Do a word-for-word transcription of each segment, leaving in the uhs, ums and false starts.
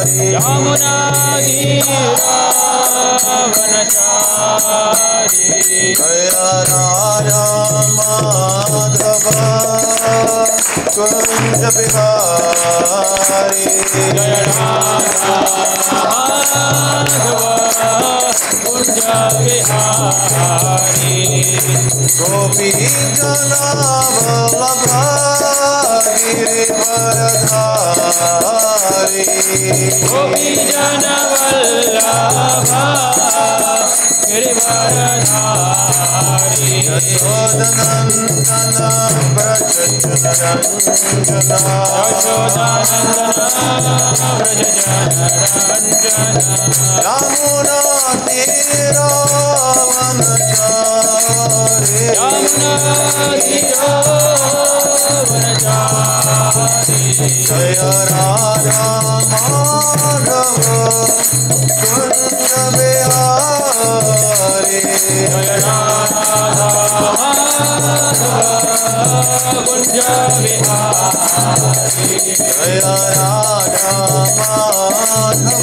वनचारी जय राजा माधव कुंज बिहारी जय राजा माधव कुंज बिहारी गोपी जनावल्लभ गिरिवरधारी गोपी जनावल्लभ गिरिवरधारी यशोदनंदन व्रज जनरंजना यशोदनंदन व्रज जनरंजना यमुना तीरा वनचारी यमुना तीरा वनचारी जय राजा माधव कुंज बिहारी जय राधा कुंज बिहारी जय राधा माधव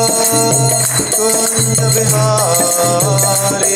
कुंज बिहारी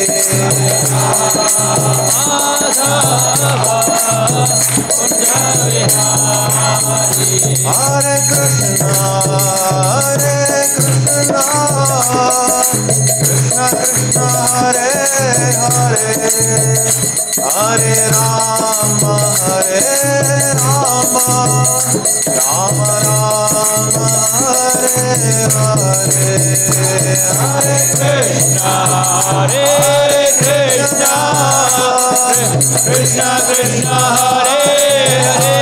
हरे कृष्णा हरे कृष्णा कृष्णा कृष्णा हरे हरे हरे राम हरे राम राम राम हरे हरे हरे कृष्णा हरे कृष्णा कृष्णा कृष्णा हरे हरे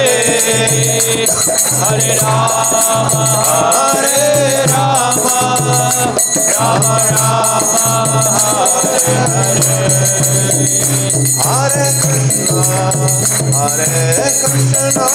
हरे राम हरे राम राम राम हरे हरे हरे कृष्णा हरे कृष्णा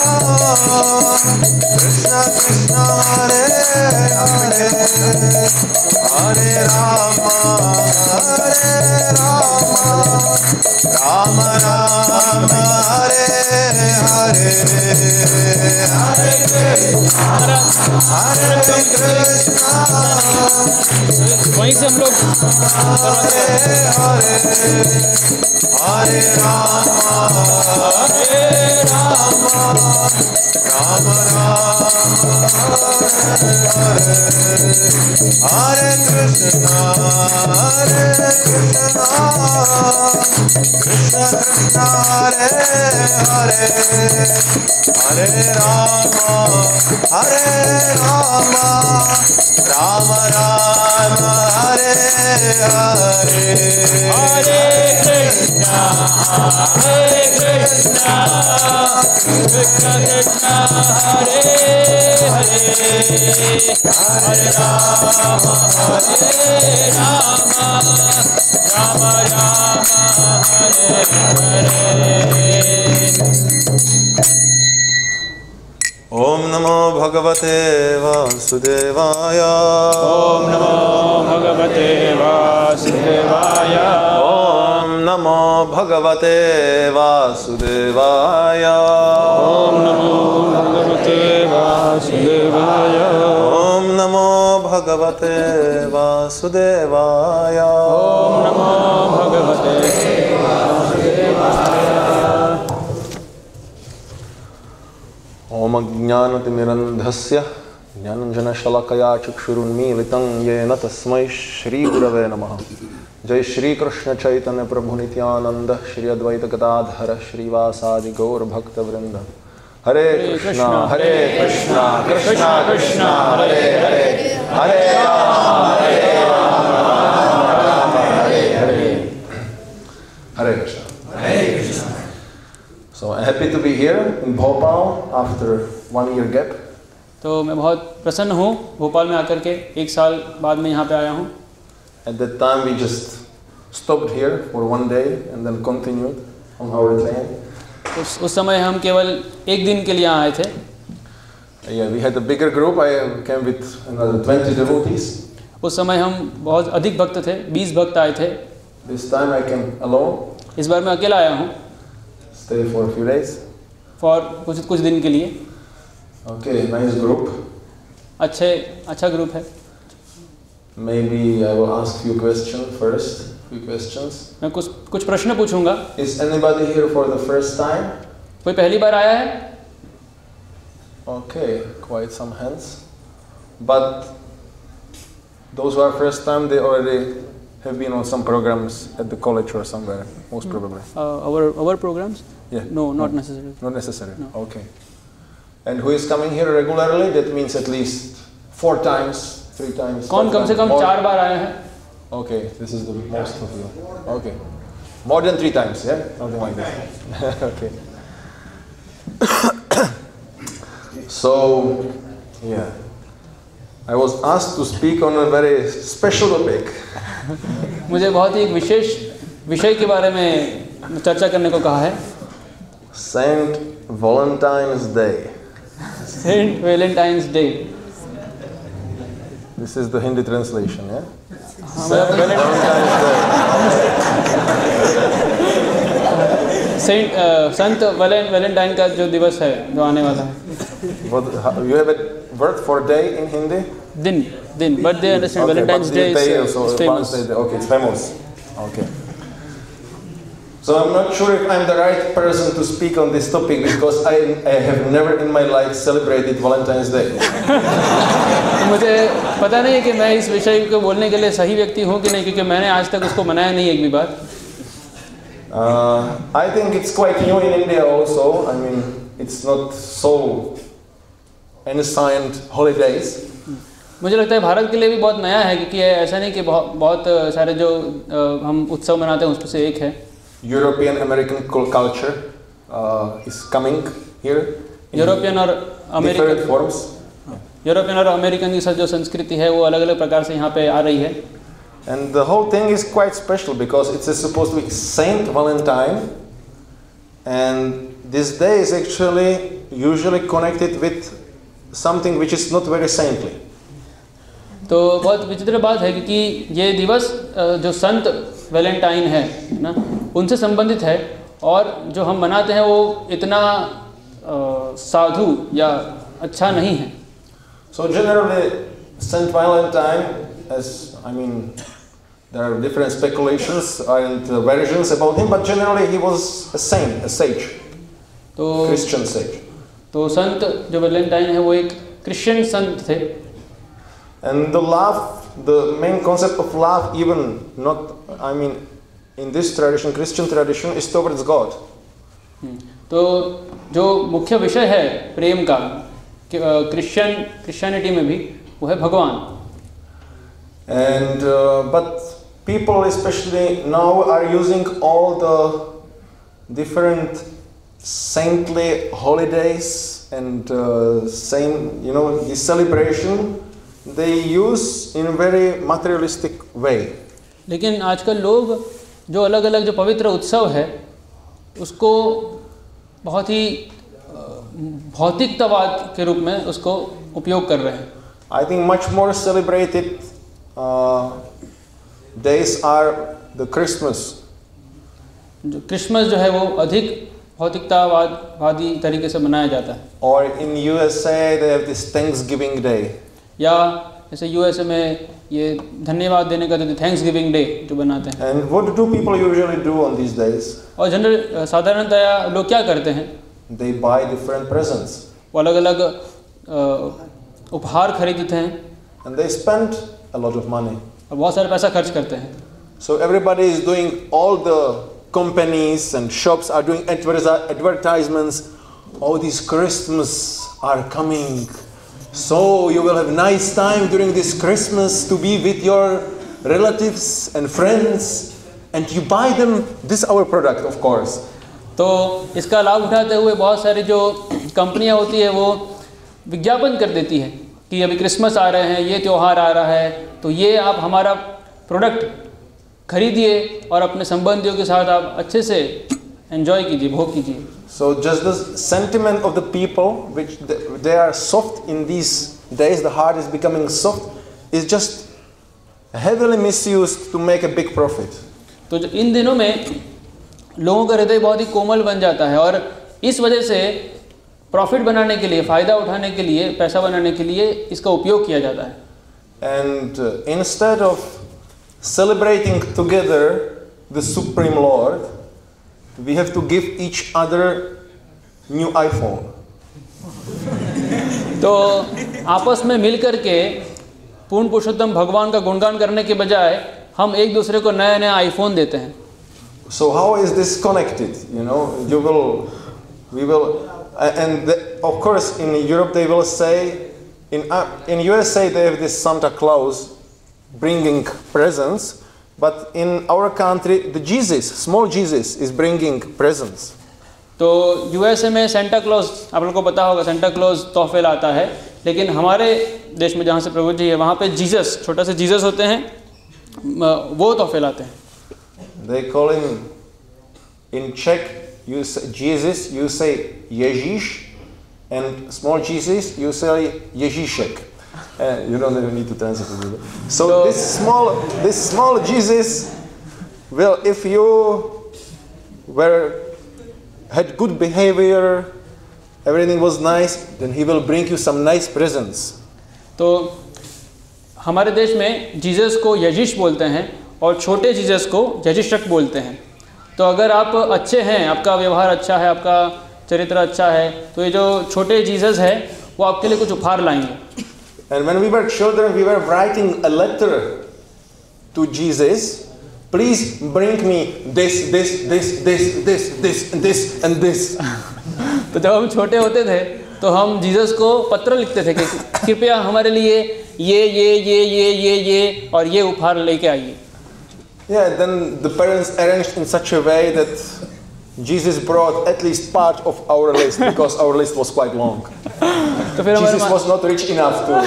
कृष्णा कृष्णा हरे हरे हरे राम हरे राम राम राम हरे हरे हरे कृष्णा हरे कृष्णा वहीं से हम लोग हरे हरे हरे राम हरे राम राम राम हरे हरे हरे कृष्णा हरे कृष्णा कृष्णा कृष्णा हरे हरे हरे राम हरे राम राम राम हरे हरे हरे कृष्णा हरे कृष्णा कृष्णा कृष्णा हरे हरे हरे राम हरे राम राम राम हरे हरे। ओम नमो भगवते वासुदेवाय ओम नमो भगवते वासुदेवाय ओम नमो भगवते वासुदेवाय ओम नमो भगवते वासुदेवाय ओम नमो भगवते वासुदेवाय ओम नमो भगवते ओम ज्ञानतिमिरन्धस्य ज्ञानञ्जनशलाकया चक्षुरुन्मीलितं येन तस्मै श्रीगुरवे नमः। जय श्री कृष्ण चैतन्य प्रभु नित्यानंद श्री अद्वैत गदाधर श्रीवासादि गौर भक्त वृंद। हरे कृष्णा हरे कृष्णा कृष्णा कृष्णा हरे हरे हरे राम हरे राम राम हरे हरे। हरे कृष्णा हरे Krishna. So happy to be here in Bhopal after one year gap. तो मैं बहुत प्रसन्न हूँ भोपाल में आकर के एक साल बाद में यहाँ पे आया हूँ। At that time we just stopped here for one day and then continued on our train. उस उस समय हम केवल एक दिन के लिए यहाँ आए थे। Yeah, we had a bigger group. I came with another twenty devotees. उस समय हम बहुत अधिक भक्त थे, बीस भक्त आए थे। This time I came alone. इस बार मैं अकेला आया हूँ। Stay for a few days. For कुछ कुछ दिन के लिए। Okay, nice group. अच्छे अच्छा ग्रुप है। Maybe I will ask few questions first. Few questions. मैं कुछ कुछ प्रश्न पूछूंगा। Is anybody here for the first time? कोई पहली बार आया है? Okay, quite some hands. But those who are first time, they already have been on some programs at the college or somewhere, most probably. Uh, our our programs? Yeah. No, not No. necessarily. Not necessary. No. Okay. And who is coming here regularly? That means at least four times, three times. कौन five कम से times, कम more? चार बार आया है? Okay, this is the most of you. Okay. More than three times, yeah? Something like that. Okay. So, yeah. I was asked to speak on a very special topic. मुझे बहुत ही एक विशेष विषय के बारे में चर्चा करने को कहा है। Saint Valentine's Day. Saint Valentine's Day. This is the Hindi translation, yeah? हाँ, Saint मतलब Valentine's Day. Sent a, Sant वैलें Valentine का जो दिवस है जो आने वाला है। What, how, you have a word for day in Hindi? दिन दिन but they understand Valentine's Day day is also, famous. Valentine's Day. Okay, it's famous. Okay. So I'm not sure if I'm the right person to speak on this topic because I, I have never in my life celebrated Valentine's Day. मुझे पता नहीं है कि मैं इस विषय को बोलने के लिए सही व्यक्ति हूँ कि नहीं, क्योंकि मैंने आज तक उसको मनाया नहीं एक भी बार। Uh, I think it's quite new in India also. I mean, it's not so ancient holidays. मुझे लगता है भारत के लिए भी बहुत नया है, क्योंकि ऐसा नहीं कि बहुत बहुत सारे जो अ, हम उत्सव मनाते हैं उसमें से एक है। European American culture uh, is coming here. in European और different अमेरिकन forms. यूरोपियन और अमेरिकन की जो संस्कृति है वो अलग अलग प्रकार से यहाँ पे आ रही है। And the whole thing is quite special because it's supposed to be Saint Valentine, and this day is actually usually connected with something which is not very saintly. तो बहुत विचित्र बात है क्योंकि ये दिवस अ, जो संत वैलेंटाइन है ना उनसे संबंधित है, और जो हम मनाते हैं वो इतना अ, साधु या अच्छा नहीं है। So generally, Saint Valentine, as I mean, there are different speculations and versions about him, but generally he was a saint, a sage, तो Christian sage. तो संत जो वैलेंटाइन है वो एक क्रिश्चियन संत थे। And the love, the main concept of love, even not, I mean, in this tradition, Christian tradition, is towards God. तो जो मुख्य विषय है प्रेम का क्रिश्चियन क्रिश्चियनिटी में भी वो है भगवान। And uh, but people, especially now, are using all the different saintly holidays and uh, same, you know, this celebration they use in a very materialistic way. लेकिन आजकल लोग जो अलग अलग जो पवित्र उत्सव है उसको बहुत ही अ, भौतिकतावाद के रूप में उसको उपयोग कर रहे हैं। I think much more celebrated uh, days are the Christmas. जो क्रिसमस जो है वो अधिक भौतिकतावाद वादी तरीके से मनाया जाता है। Or in U S A they have this Thanksgiving Day. या जैसे यूएसए में ये धन्यवाद देने का जो थैंक्स गिविंग डे जो बनाते हैं। And what do people usually do on these days? और जनरल साधारणतया लोग क्या करते हैं? They buy different presents. वो अलग अलग उपहार खरीदते हैं And they spend a lot of money. और बहुत सारा पैसा खर्च करते हैं। So everybody is doing, all the companies and shops are doing advertise- advertisements. Oh, these Christmas are coming. So you will have nice time during this Christmas to be with your relatives and friends, and you buy them this our product, of course. तो इसका लाभ उठाते हुए बहुत सारी जो कंपनियां होती है वो विज्ञापन कर देती है कि अभी क्रिसमस आ रहे हैं, ये त्यौहार आ रहा है, तो ये आप हमारा प्रोडक्ट खरीदिए और अपने संबंधियों के साथ आप अच्छे से एंजॉय कीजिए, भोग कीजिए। So just the sentiment of the people, which they are soft in these days, the heart is becoming soft, is just heavily misused to make a big profit. तो जो इन दिनों में लोगों का हृदय बहुत ही कोमल बन जाता है और इस वजह से प्रॉफिट बनाने के लिए, फ़ायदा उठाने के लिए, पैसा बनाने के लिए इसका उपयोग किया जाता है। And uh, instead of celebrating together the Supreme Lord, we have to give each other new iPhone. तो आपस में मिल कर के पूर्ण पुरुषोत्तम भगवान का गुणगान करने के बजाय हम एक दूसरे को नया नया आईफोन देते हैं। So how is this connected? You know, you will, we will, and the, of course in Europe they will say, in uh, in U S A they have this Santa Claus bringing presents, but in our country the Jesus, small Jesus, is bringing presents. तो USA में Santa Claus, आप लोगों को पता होगा, Santa Claus तोहफे लाता है, लेकिन हमारे देश में जहाँ से प्रभु जी है वहाँ पे जीसस, छोटा से जीसस होते हैं, वो तोहफे लाते हैं। They call him in Czech, you say Jesus, you say Ježíš, and small Jesus you say Ježíšek. Uh, you don't even need to translate it. So, so this small, this small Jesus, well, if you were had good behavior, everything was nice, then he will bring you some nice presents. तो हमारे देश में Jesus को यजीश बोलते हैं और छोटे Jesus को यजीशक बोलते हैं। तो अगर आप अच्छे हैं, आपका व्यवहार अच्छा है, आपका चरित्र अच्छा है, तो ये जो छोटे जीसस है वो आपके लिए कुछ उपहार लाएंगे। And when we were children, we were writing a letter to Jesus. Please bring me this, this, this, this, this, this, this, and this. तो जब हम छोटे होते थे तो हम जीसस को पत्र लिखते थे कि कृपया हमारे लिए ये ये ये ये ये ये और ये उपहार लेके आइए। Yeah, then the parents arranged in such a way that Jesus brought at least part of our list because our list was quite long. तो फिर Jesus was not rich enough to.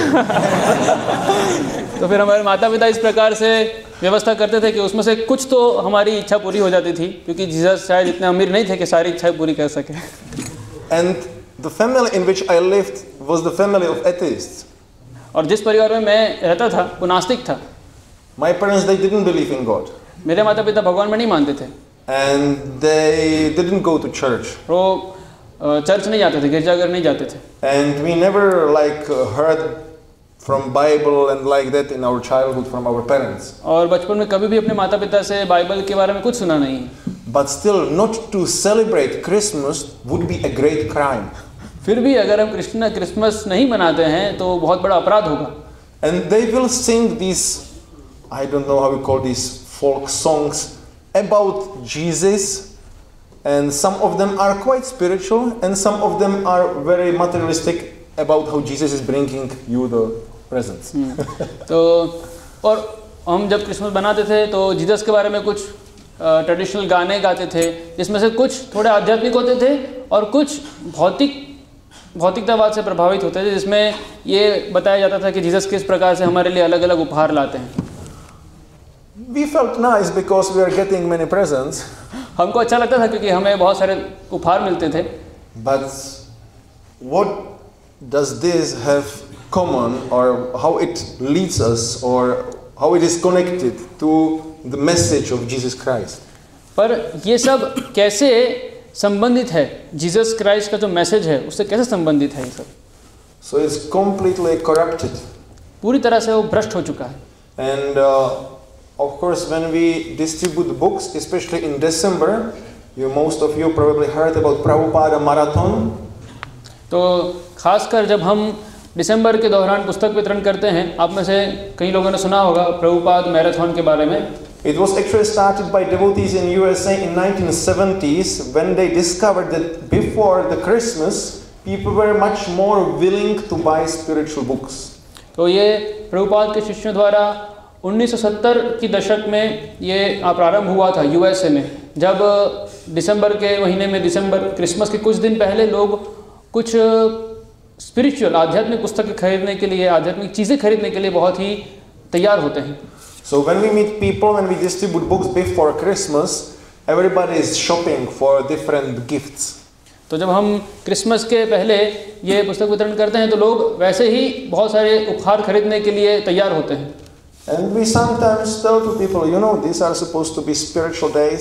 तो फिर हमारे माता पिता इस प्रकार से व्यवस्था करते थे कि उसमें से कुछ तो हमारी इच्छा पूरी हो जाती थी, क्योंकि जीसस शायद इतने अमीर नहीं थे कि सारी इच्छाएं पूरी कर सके। And the family in which I lived was the family of atheists. और जिस परिवार में मैं रहता था वो नास्तिक था। My parents, they didn't believe in God. मेरे माता पिता भगवान में नहीं मानते थे। And they didn't go to church. वो चर्च नहीं जाते थे, गिरजाघर नहीं जाते थे। And we never like heard from Bible and like that in our childhood from our parents. और बचपन में कभी भी अपने माता पिता से बाइबल के बारे में कुछ सुना नहीं। But still, not to celebrate Christmas would be a great crime. फिर भी अगर हम कृष्ण क्रिसमस नहीं मनाते हैं तो बहुत बड़ा अपराध होगा। And they will sing these, I don't know how we call these folk songs about Jesus, and some of them are quite spiritual and some of them are very materialistic about how Jesus is bringing you the presents. तो और हम जब Christmas बनाते थे तो Jesus के बारे में कुछ ट्रेडिशनल गाने गाते थे, जिसमें से कुछ थोड़े आध्यात्मिक होते थे और कुछ भौतिक भौतिकतावाद से प्रभावित होते थे, जिसमें ये बताया जाता था कि जीसस किस प्रकार से हमारे लिए अलग अलग उपहार लाते हैं। We felt nice because we are getting many presents. हमको अच्छा लगता था क्योंकि हमें बहुत सारे उपहार मिलते थे। But what does this have common, or how it leads us, or how it is connected to the message of Jesus Christ? पर ये सब कैसे संबंधित है, जीसस क्राइस्ट का जो मैसेज है उससे कैसे संबंधित है ये सब? So it's completely corrupted. पूरी तरह से वो भ्रष्ट हो चुका है। And uh, of course, when we distribute books, especially in December, you most of you probably heard about Prabhupada Marathon. तो खासकर जब हम दिसंबर के दौरान पुस्तक वितरण करते हैं, आप में से कई लोगों ने सुना होगा प्रभुपाद मैराथन के बारे में। It was actually started by devotees in U S A in nineteen seventies when they discovered that before the Christmas people were much more willing to buy spiritual books. तो ये प्रभुपाद के शिष्यों द्वारा उन्नीस सौ सत्तर की दशक में ये प्रारंभ हुआ था यूएसए में, जब दिसंबर के महीने में, दिसंबर क्रिसमस के कुछ दिन पहले लोग कुछ स्पिरिचुअल आध्यात्मिक पुस्तकें खरीदने के लिए, आध्यात्मिक चीज़ें खरीदने के लिए बहुत ही तैयार होते हैं। So when we meet people, when we distribute books before Christmas, everybody is shopping for different gifts. तो जब हम क्रिसमस के पहले ये पुस्तक वितरण करते हैं तो लोग वैसे ही बहुत सारे उपहार खरीदने के लिए तैयार होते हैं। And we sometimes tell to people, you know, these are supposed to be spiritual days.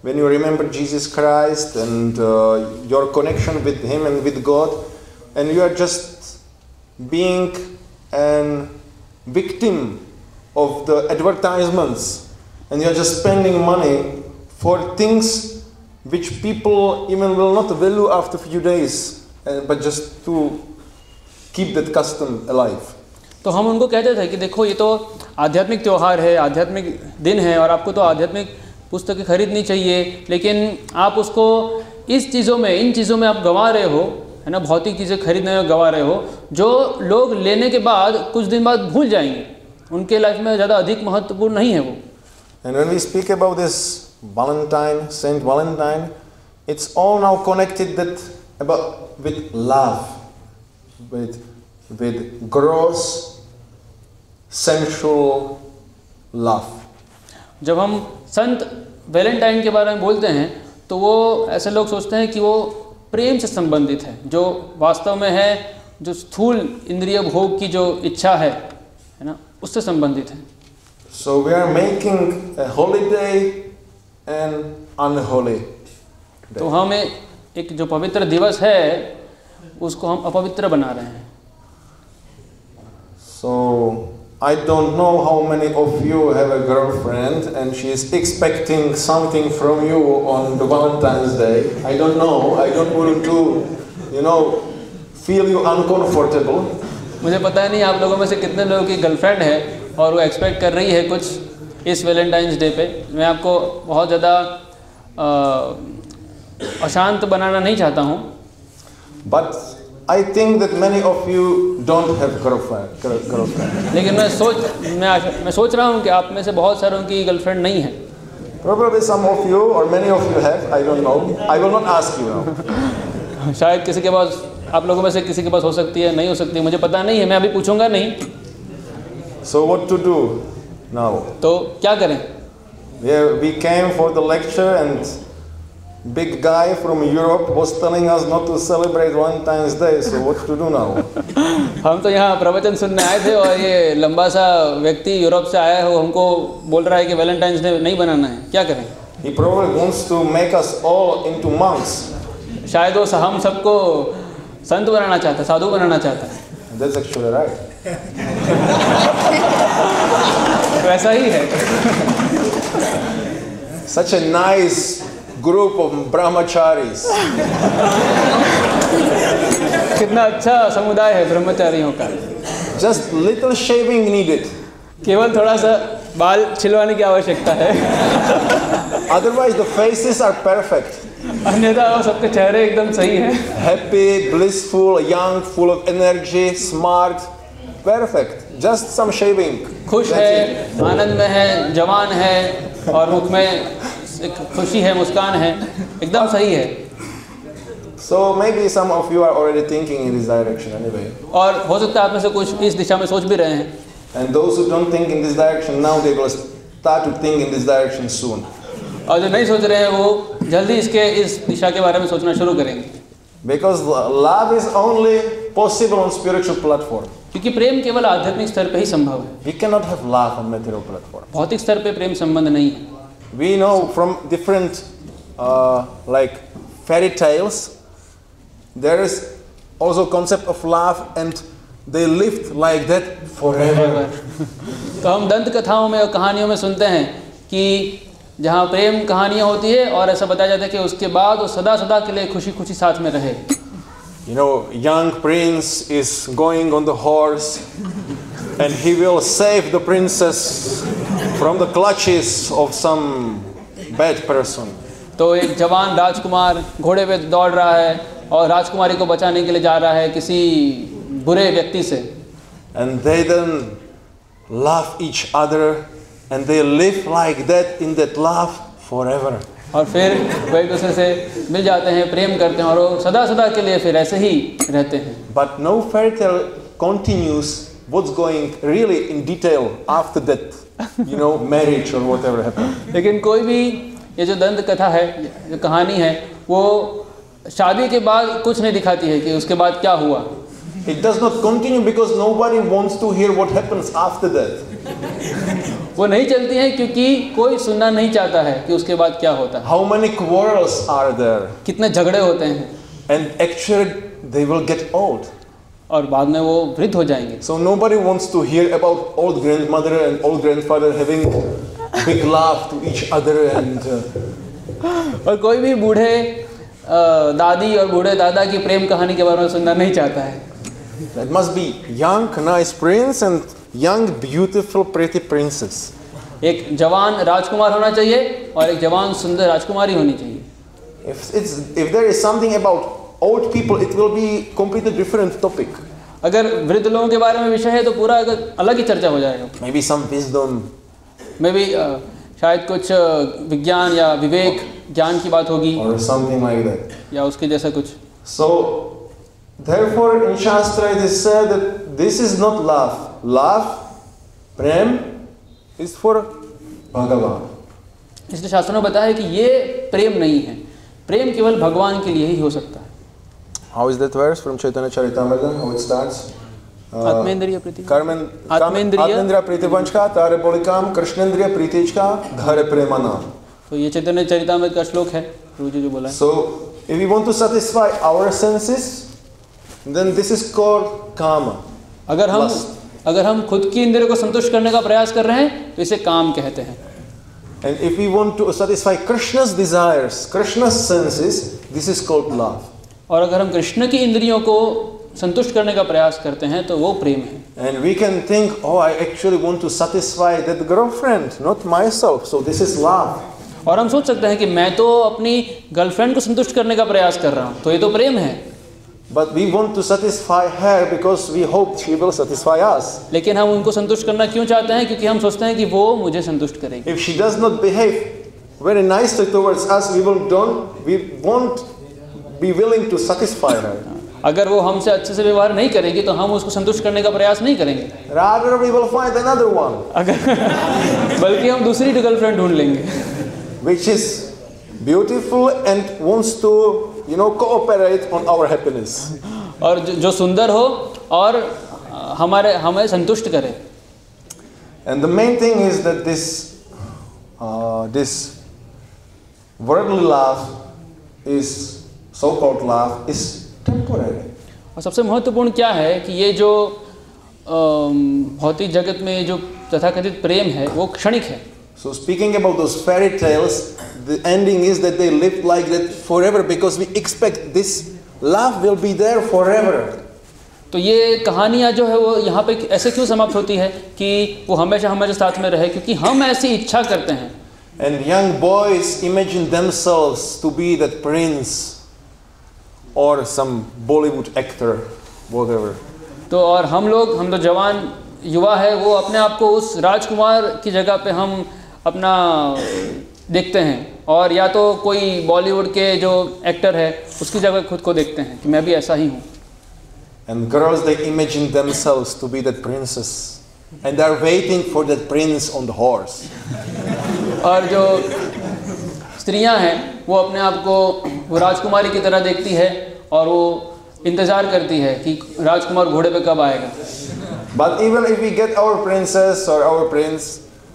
when you remember Jesus Christ and uh, your connection with Him and with God, and you are just being a victim of the advertisements, and you are just spending money for things which people even will not value after a few days, uh, but just to keep that custom alive. तो हम उनको कहते थे कि देखो ये तो आध्यात्मिक त्यौहार है, आध्यात्मिक दिन है, और आपको तो आध्यात्मिक पुस्तकें खरीदनी चाहिए, लेकिन आप उसको इस चीज़ों में, इन चीज़ों में आप गंवा रहे हो, है ना, भौतिक चीज़ें खरीदने में गंवा रहे हो, जो लोग लेने के बाद कुछ दिन बाद भूल जाएंगे, उनके लाइफ में ज़्यादा अधिक महत्वपूर्ण नहीं है वो. And when we speak about this Valentine, Saint Valentine, it's all now connected that about with love, with with gross sensual love. जब हम संत वैलेंटाइन के बारे में बोलते हैं तो वो ऐसे लोग सोचते हैं कि वो प्रेम से संबंधित है, जो वास्तव में है जो स्थूल इंद्रिय भोग की जो इच्छा है, है ना, उससे संबंधित है. So we are making a holiday an unholy day. तो हमें एक जो पवित्र दिवस है उसको हम अपवित्र बना रहे हैं. So I don't know how many of you have a girlfriend and she is expecting something from you on the Valentine's Day. I don't know. I don't want to, you know, feel you uncomfortable. मुझे पता नहीं आप लोगों में से कितने लोगों की गर्लफ्रेंड है और वो एक्सपेक्ट कर रही है कुछ इस वैलेंटाइंस डे पे. मैं आपको बहुत ज़्यादा अशांत बनाना नहीं चाहता हूँ. But I think that many of you don't have girlfriend. girlfriend. लेकिन मैं सोच मैं मैं सोच रहा हूँ कि आप में से बहुत सारों की गर्लफ्रेंड नहीं है. Probably some of you or many of you have. I don't know. I will not ask you now. शायद किसी के पास, आप लोगों में से किसी के पास हो सकती है, नहीं हो सकती है, मुझे पता नहीं है, मैं अभी पूछूंगा नहीं. So what to do now? तो क्या करें? Yeah, we came for the lecture and big guy from Europe was telling us not to celebrate Valentine's Day. So what to do now? हम तो यहाँ प्रवचन सुनने आए थे और ये लंबा सा व्यक्ति यूरोप से आया हो हमको बोल रहा है कि वैलेंटाइंस डे नहीं बनाना है, क्या करें? He probably wants to make us all into monks. शायद वो हम सबको संत बनाना चाहता है, साधु बनाना चाहता है. That's actually right. वैसा ही है. Such a nice group of brahmacharis. कितना अच्छा समुदाय है ब्रह्मचारियों का. Just little shaving needed. केवल थोड़ा सा बाल छिलवाने की आवश्यकता है. Otherwise the faces are perfect. अन्यथा वो सबके चेहरे एकदम सही हैं. Happy, blissful, young, full of energy, smart, perfect. Just some shaving. खुश है, आनंद में है, जवान है और मुख में एक खुशी है, मुस्कान है, एकदम सही है. So maybe some of you are already thinking in this direction anyway. और हो सकता है आप में से कुछ इस दिशा में सोच भी रहे हैं. And those who don't think in this direction now, they will start to think in this direction soon. और जो नहीं सोच रहे हैं वो जल्दी इसके इस दिशा के बारे में सोचना शुरू करेंगे. Because love is only possible on spiritual platform. क्योंकि प्रेम केवल आध्यात्मिक स्तर पे ही संभव है. We cannot have love on material platform. भौतिक स्तर पे प्रेम संबंध नहीं है. We know from different uh, like fairy tales, there is also concept of love and they lived like that forever. तो हम दंत कथाओं में और कहानियों में सुनते हैं कि जहाँ प्रेम कहानियाँ होती है और ऐसा बताया जाता है कि उसके बाद वो सदा सदा के लिए खुशी खुशी साथ में रहे. You know, young prince is going on the horse and he will save the princess from the clutches of some bad person. तो एक जवान राजकुमार घोड़े पे दौड़ रहा है और राजकुमारी को बचाने के लिए जा रहा है किसी बुरे व्यक्ति से. And they then love each other and they live like that in that love forever. और फिर वे एक दूसरे से मिल जाते हैं, प्रेम करते हैं और वो सदा सदा के लिए फिर ऐसे ही रहते हैं. But no fairy tale continues what's going really in detail after that, you know, marriage or whatever happened. लेकिन कोई भी ये जो दंत कथा है, जो कहानी है, वो शादी के बाद कुछ नहीं दिखाती है कि उसके बाद क्या हुआ. It does not continue because nobody wants to hear what happens after that. वो नहीं चलती हैं क्योंकि कोई सुनना नहीं चाहता है कि उसके बाद क्या होता है। How many quarrels are there? कितने झगड़े होते हैं। And actually they will get old. और बाद में वो वृद्ध हो जाएंगे। So nobody wants to hear about old grandmother and old grandfather having big laugh to each other and uh, और कोई भी बूढ़े दादी और बूढ़े दादा की प्रेम कहानी के बारे में सुनना नहीं चाहता है। That must be young, nice prince and young, beautiful, pretty princess. एक जवान राजकुमार होना चाहिए और एक जवान सुंदर राजकुमारी होनी चाहिए। If it's if there is something about old people, it will be completely different topic. अगर वृद्ध लोगों के बारे में विषय है तो पूरा अलग ही चर्चा हो जाएगा। Maybe some wisdom. Maybe uh, शायद कुछ विज्ञान या विवेक ज्ञान की बात होगी। Or something like that. या उसके जैसा कुछ। So therefore in Shastra it is said that this is not love. Love, prem, is for Bhagavan. इसलिए शास्त्रों ने बताया है कि ये प्रेम नहीं है, प्रेम केवल भगवान के लिए ही हो सकता है। How is that verse from Chaitanya Charitamrita? How it starts? आत्मेंद्रिय प्रीति कर्में आत्मेंद्रिय प्रीतिवंचका तारे बोलिकाम कृष्णेंद्रिय प्रीतिजका धर प्रेमना। तो ये चैतन्य चरितामृत का श्लोक है, प्रभु जी जो बोला है। So if we want to satisfy our senses, then this is called kama. अगर हम अगर हम खुद की इंद्रियों को संतुष्ट करने का प्रयास कर रहे हैं तो इसे काम कहते हैं। And if we want to satisfy Krishna's desires, Krishna's senses, this is called love. और अगर हम कृष्ण की इंद्रियों को संतुष्ट करने का प्रयास करते हैं तो वो प्रेम है। And we can think, oh, I actually want to satisfy that girlfriend, not myself. So this is love. और हम सोच सकते हैं कि मैं तो अपनी गर्लफ्रेंड को संतुष्ट करने का प्रयास कर रहा हूँ, तो ये तो प्रेम है। But we want to satisfy her because we hope she will satisfy us. लेकिन हम उनको संतुष्ट करना क्यों चाहते हैं? क्योंकि हम सोचते हैं कि वो मुझे संतुष्ट करेगी। If she does not behave very nicely towards us, we will don't we won't be willing to satisfy her. अगर वो हमसे अच्छे से व्यवहार नहीं करेगी तो हम उसको संतुष्ट करने का प्रयास नहीं करेंगे। Rather we will find another one. अगर बल्कि हम दूसरी गर्लफ्रेंड ढूंढ लेंगे, which is beautiful and wants to, you know, cooperate on our happiness. और जो, जो सुंदर हो और हमारे हमें संतुष्ट करे। And the main thing is that this uh, this worldly love is so-called love is temporary. और सबसे महत्वपूर्ण क्या है कि ये जो भौतिक जगत में जो तथाकथित प्रेम है वो क्षणिक है। So speaking about those fairy tales, the ending is that they live like that forever because we expect this love will be there forever. तो ये कहानियाँ जो है वो यहाँ पे ऐसे क्यों समाप्त होती है कि वो हमेशा हमेशा साथ में रहे, क्योंकि हम ऐसी इच्छा करते हैं। And young boys imagine themselves to be that prince or some Bollywood actor, whatever. तो और हम लोग हम तो जवान युवा है वो अपने आप को उस राजकुमार की जगह पे हम अपना देखते हैं, और या तो कोई बॉलीवुड के जो एक्टर है उसकी जगह खुद को देखते हैं कि मैं भी ऐसा ही हूँ। And girls, they imagine themselves to be that princess and they are waiting for that prince on the horse. और जो स्त्रियां हैं वो अपने आप को वो राजकुमारी की तरह देखती है और वो इंतज़ार करती है कि राजकुमार घोड़े पे कब आएगा। But even if we get our princess or our prince,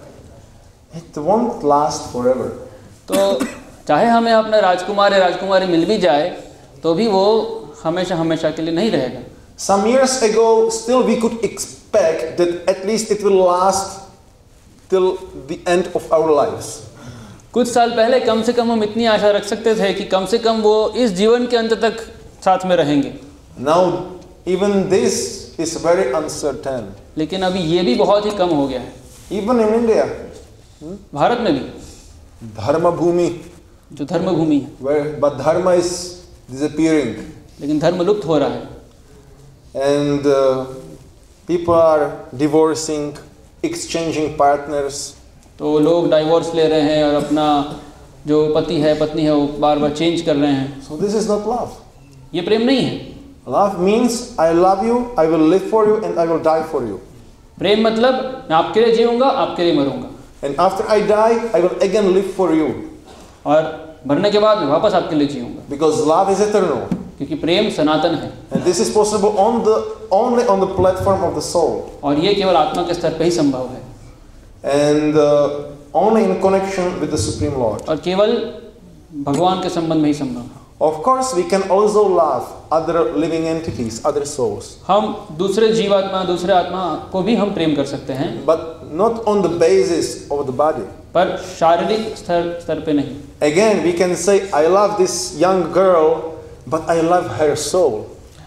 it won't last forever. तो चाहे हमें अपना राजकुमार या राजकुमारी मिल भी जाए तो भी वो हमेशा हमेशा के लिए नहीं रहेगा। Some years ago, still we could expect that at least it will last till the end of our lives. कुछ साल पहले कम से कम हम इतनी आशा रख सकते थे कि कम से कम वो इस जीवन के अंत तक साथ में रहेंगे। Now even this is very uncertain. लेकिन अभी ये भी बहुत ही कम हो गया है। Even in India, भारत में भी Dharma Bhumi, जो धर्म भूमि है, where but Dharma is disappearing. लेकिन धर्म लुप्त हो रहा है। And uh, people are divorcing, exchanging partners. तो लोग डाइवोर्स ले रहे हैं और अपना जो पति है पत्नी है वो बार बार चेंज कर रहे हैं। So this is not love. ये प्रेम नहीं है। Love means I love you, I will live for you and I will die for you. प्रेम मतलब मैं आपके लिए जीऊंगा, आपके लिए मरूंगा। And after I die, I will again live for you. और मरने के बाद मैं वापस आपके लिए जीऊंगा। Because love is eternal. क्योंकि प्रेम सनातन है। And this is possible on the only on the platform of the soul. और ये केवल आत्मा के स्तर पे ही संभव है। and uh, only in connection with the Supreme Lord. और केवल भगवान के संबंध में ही संभव। Of course, we can also love other living entities, other souls. हम दूसरे जीवात्मा, दूसरे आत्मा को भी हम प्रेम कर सकते हैं, But not on the basis of the body. पर शारीरिक स्तर स्तर पे नहीं। Again, we can say, I love this young girl, but I love her soul.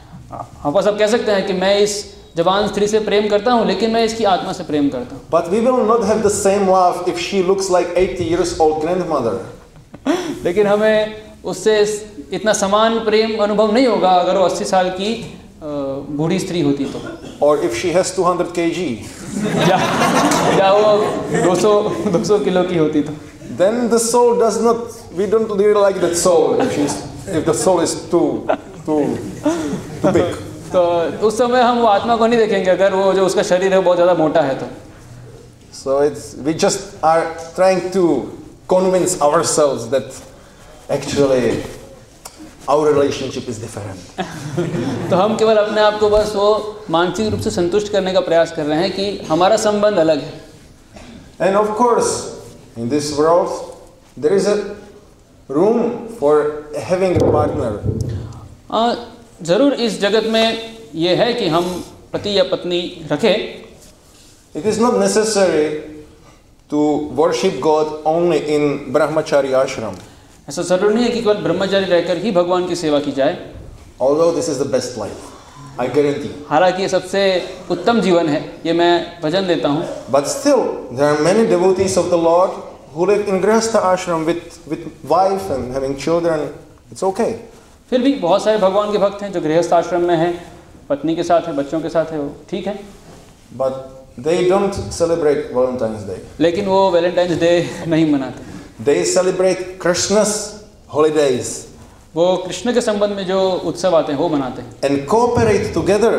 हम बस अब कह सकते हैं कि मैं इस जवान स्त्री से प्रेम करता हूँ, लेकिन मैं इसकी आत्मा से प्रेम करता हूँ। But we will not have the same love if she looks like eighty years old grandmother. लेकिन हमें उससे इतना समान प्रेम अनुभव नहीं होगा अगर वो अस्सी साल की बूढ़ी स्त्री होती तो। Or if she has two hundred kilograms. या, या वो दो सौ दो सौ किलो की होती तो। Then the soul does not, we don't really like that soul if, she's, if the soul is too, too, too big. तो उस समय हम वो आत्मा को नहीं देखेंगे अगर वो जो उसका शरीर है बहुत ज़्यादा मोटा है तो। So it's, we just are trying to convince ourselves that actually our relationship is different. तो हम केवल अपने आप को बस वो मानसिक रूप से संतुष्ट करने का प्रयास कर रहे हैं कि हमारा संबंध अलग है। And of course, in this world, there is a room for having a partner. आ, ज़रूर इस जगत में ये है कि हम पति या पत्नी रखें। It is not necessary to worship God only in brahmachari ashram. ऐसा जरूर नहीं है कि केवल ब्रह्मचारी रहकर ही भगवान की सेवा की जाए। Although this is the best life, I guarantee. हालांकि ये सबसे उत्तम जीवन है, ये मैं वचन देता हूँ। But still, there are many devotees of the Lord who live in grihastha ashram with with wife and having children. It's okay. फिर भी बहुत सारे भगवान के भक्त हैं जो गृहस्थ आश्रम में हैं, पत्नी के साथ है, बच्चों के साथ है, वो ठीक है। But they don't celebrate Valentine's Day. लेकिन वो वैलेंटाइंस डे नहीं मनाते। They celebrate Krishna's holidays. वो कृष्ण के संबंध में जो उत्सव आते हैं वो मनाते हैं। And cooperate together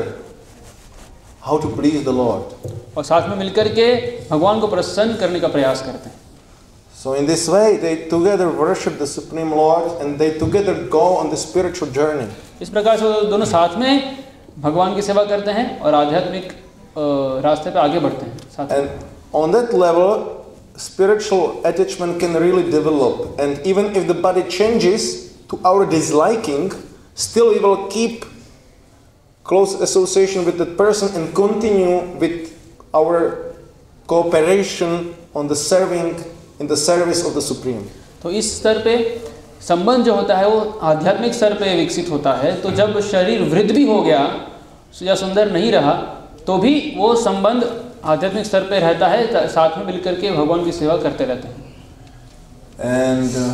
how to please the Lord. और साथ में मिलकर के भगवान को प्रसन्न करने का प्रयास करते हैं। So in this way, they together worship the Supreme Lord and they together go on the spiritual journey. इस प्रकार से वो दोनों साथ में भगवान की सेवा करते हैं और आध्यात्मिक रास्ते पे आगे बढ़ते हैं साथ। And on that level, spiritual attachment can really develop. And even if the body changes to our disliking, still we will keep close association with that person and continue with our cooperation on the serving in the service of the Supreme. तो इस स्तर पे संबंध जो होता है वो आध्यात्मिक स्तर पे विकसित होता है। तो जब शरीर वृद्ध भी हो गया या सुंदर नहीं रहा तो भी वो संबंध आध्यात्मिक स्तर पे रहता है, साथ में मिलकर के भगवान की सेवा करते रहते हैं। And uh,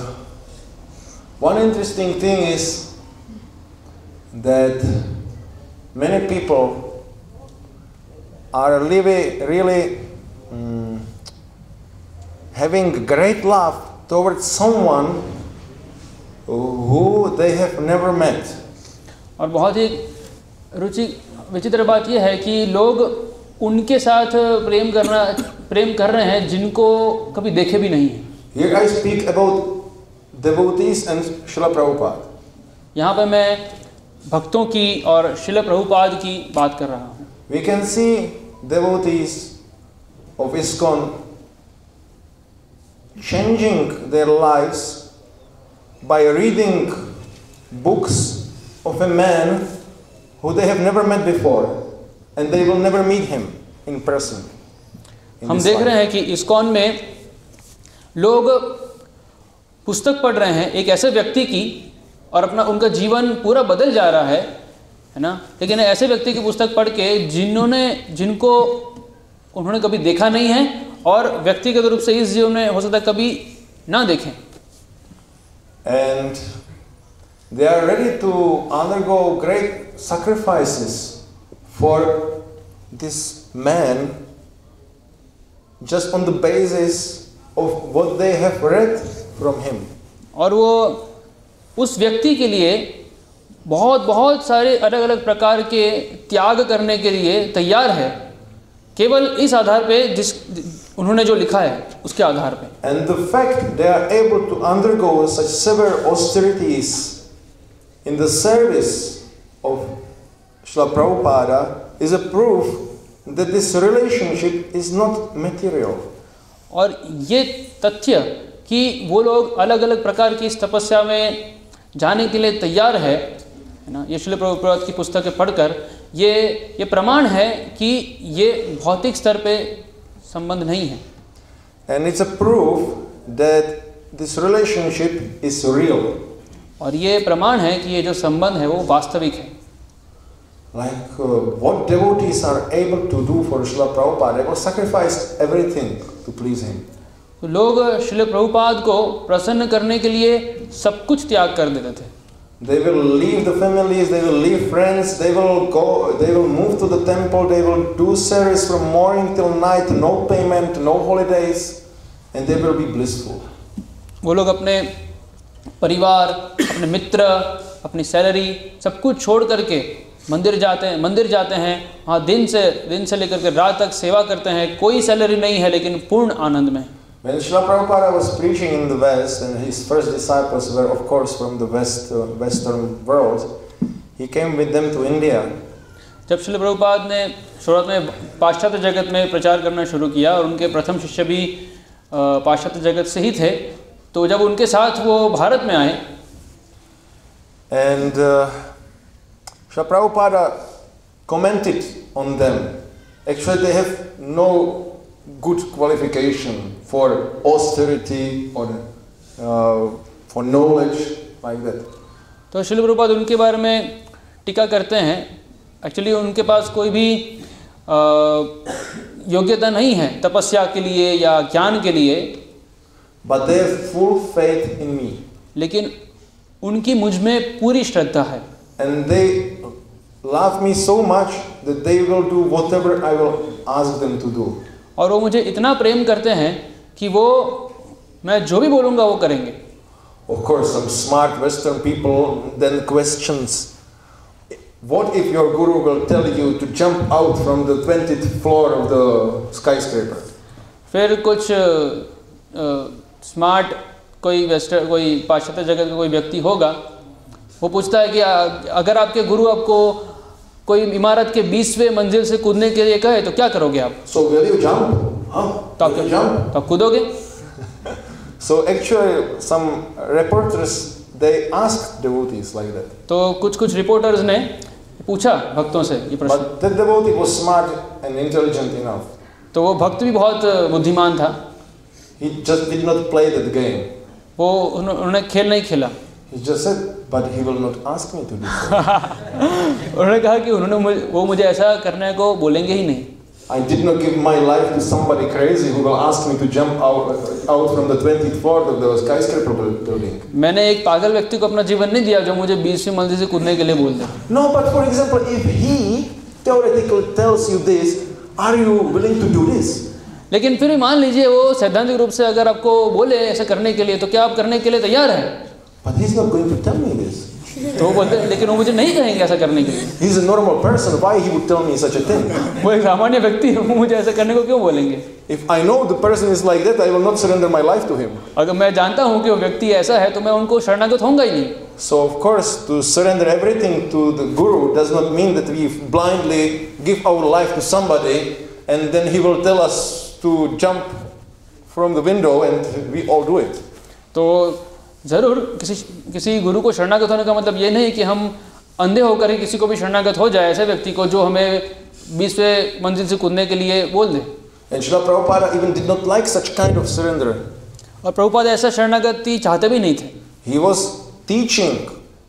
one interesting thing is that many people are really, really um, having great love towards someone who they have never met. और बहुत ही रुचि विचित्र बात यह है कि लोग उनके साथ प्रेम करना प्रेम कर रहे हैं जिनको कभी देखे भी नहीं है। Here I speak about devotees and Srila Prabhupada. यहाँ पे मैं भक्तों की और श्रील प्रभुपाद की बात कर रहा हूँ। We can see devotees of ISKCON changing their lives by reading books of a man who they have never met before and they will never meet him in person. हम देख रहे हैं कि इस्कॉन में लोग पुस्तक पढ़ रहे हैं एक ऐसे व्यक्ति की और अपना उनका जीवन पूरा बदल जा रहा है, है ना। लेकिन ऐसे व्यक्ति की पुस्तक पढ़ के जिन्होंने जिनको उन्होंने कभी देखा नहीं है और व्यक्तिगत रूप से इस जीवन में हो सकता है कभी ना देखें। And they are ready to undergo great sacrifices for this man just on the basis of what they have read from him. और वो उस व्यक्ति के लिए बहुत बहुत सारे अलग अलग प्रकार के त्याग करने के लिए तैयार है, केवल इस आधार पे जिस उन्होंने जो लिखा है उसके आधार पे। And the fact they are able to undergo such severe austerities in the service of Srila Prabhupada is a proof that this relationship is not material. और ये तथ्य कि वो लोग अलग अलग प्रकार की इस तपस्या में जाने के लिए तैयार है है ना, ये श्रील प्रभुपाद की पुस्तकें पढ़कर ये ये प्रमाण है कि ये भौतिक स्तर पे संबंध नहीं है। And it's a proof that this relationship is real. और ये प्रमाण है कि ये जो संबंध है वो वास्तविक है। Like uh, what devotees are able to do for Srila Prabhupada, they will sacrifice everything to please him. तो लोग श्रील प्रभुपाद को प्रसन्न करने के लिए सब कुछ त्याग कर देते थे। They will leave the families, they will leave friends, they will go, they will move to the temple, they will do service from morning till night, no payment, no holidays, and they will be blissful. वो लोग अपने परिवार, अपने मित्र, अपनी salary सब कुछ छोड़ करके मंदिर जाते हैं मंदिर जाते हैं वहाँ दिन से दिन से लेकर के रात तक सेवा करते हैं, कोई सैलरी नहीं है लेकिन पूर्ण आनंद में। When Srila Prabhupada was preaching in the West, and his first disciples were of course from the West, uh, Western world, he came with them to India. जब श्रील प्रभुपाद ने शुरुआत में पाश्चात्य जगत में प्रचार करना शुरू किया और उनके प्रथम शिष्य भी पाश्चात्य जगत से ही थे, तो जब उनके साथ वो भारत में आए, and uh, Srila Prabhupada commented on them. Actually, they have no good qualification for austerity or uh, for knowledge like that. तो श्रील प्रभुपाद उनके बारे में टीका करते हैं। एक्चुअली उनके पास कोई भी योग्यता नहीं है तपस्या के लिए या ज्ञान के लिए। But they have full faith in me. लेकिन उनकी मुझ में पूरी श्रद्धा है। And they love me so much that they will do whatever I will ask them to do. और वो मुझे इतना प्रेम करते हैं कि वो मैं जो भी बोलूँगा वो करेंगे। Of course, some smart Western people then questions, what if your guru will tell you to jump out from the twentieth floor of the skyscraper? फिर कुछ स्मार्ट कोई वेस्टर्न कोई पाश्चात्य जगत का कोई व्यक्ति होगा, वो पूछता है कि अगर आपके गुरु आपको कोई इमारत के बीसवें मंजिल से कूदने के लिए कहे तो क्या करोगे आप? So will you jump? Huh? तो आप jump? तो आप कूदोगे? So actually some reporters they asked devotees like that. तो कुछ कुछ रिपोर्टर्स ने पूछा भक्तों से ये प्रश्न। But that devotee was smart and intelligent enough. तो वो भक्त भी बहुत बुद्धिमान था। He just did not play that game. वो उन्होंने खेल नहीं खेला। He just said, but he will not ask me to do so. उन्होंने कहा कि उन्होंने वो मुझे ऐसा करने को बोलेंगे ही नहीं। I did not give my life to somebody crazy who will ask me to jump out out from the twentieth floor of the skyscraper building. मैंने एक पागल व्यक्ति को अपना जीवन नहीं दिया जो मुझे बीसवीं मंजिल से कूदने के लिए बोल दे। No, but for example, if he theoretically tells you this, are you willing to do this? लेकिन फिर भी मान लीजिए वो सैद्धांतिक रूप से अगर आपको बोले ऐसा करने के लिए, तो क्या आप करने के लिए तैयार हैं? But he's not going to tell me this. तो वो बोलते हैं लेकिन वो मुझे नहीं कहेंगे ऐसा करने के लिए। He's a normal person. Why he would tell me such a thing? वो एक सामान्य व्यक्ति है, वो मुझे ऐसा करने को क्यों बोलेंगे? If I know the person is like that, I will not surrender my life to him. अगर मैं जानता हूँ कि वो व्यक्ति ऐसा है तो मैं उनको शरणागत होऊंगा ही नहीं। So of course, to surrender everything to the guru does not mean that we blindly give our life to somebody and then he will tell us to jump from the window and we all do it. तो ज़रूर किसी किसी गुरु को शरणागत होने का मतलब ये नहीं कि हम अंधे होकर ही किसी को भी शरणागत हो जाए, ऐसे व्यक्ति को जो हमें बीसवें मंजिल से कूदने के लिए बोल दे। And Srila Prabhupada even did not like such kind of surrender. और प्रभुपाद ऐसा शरणागति चाहते भी नहीं थे। He was teaching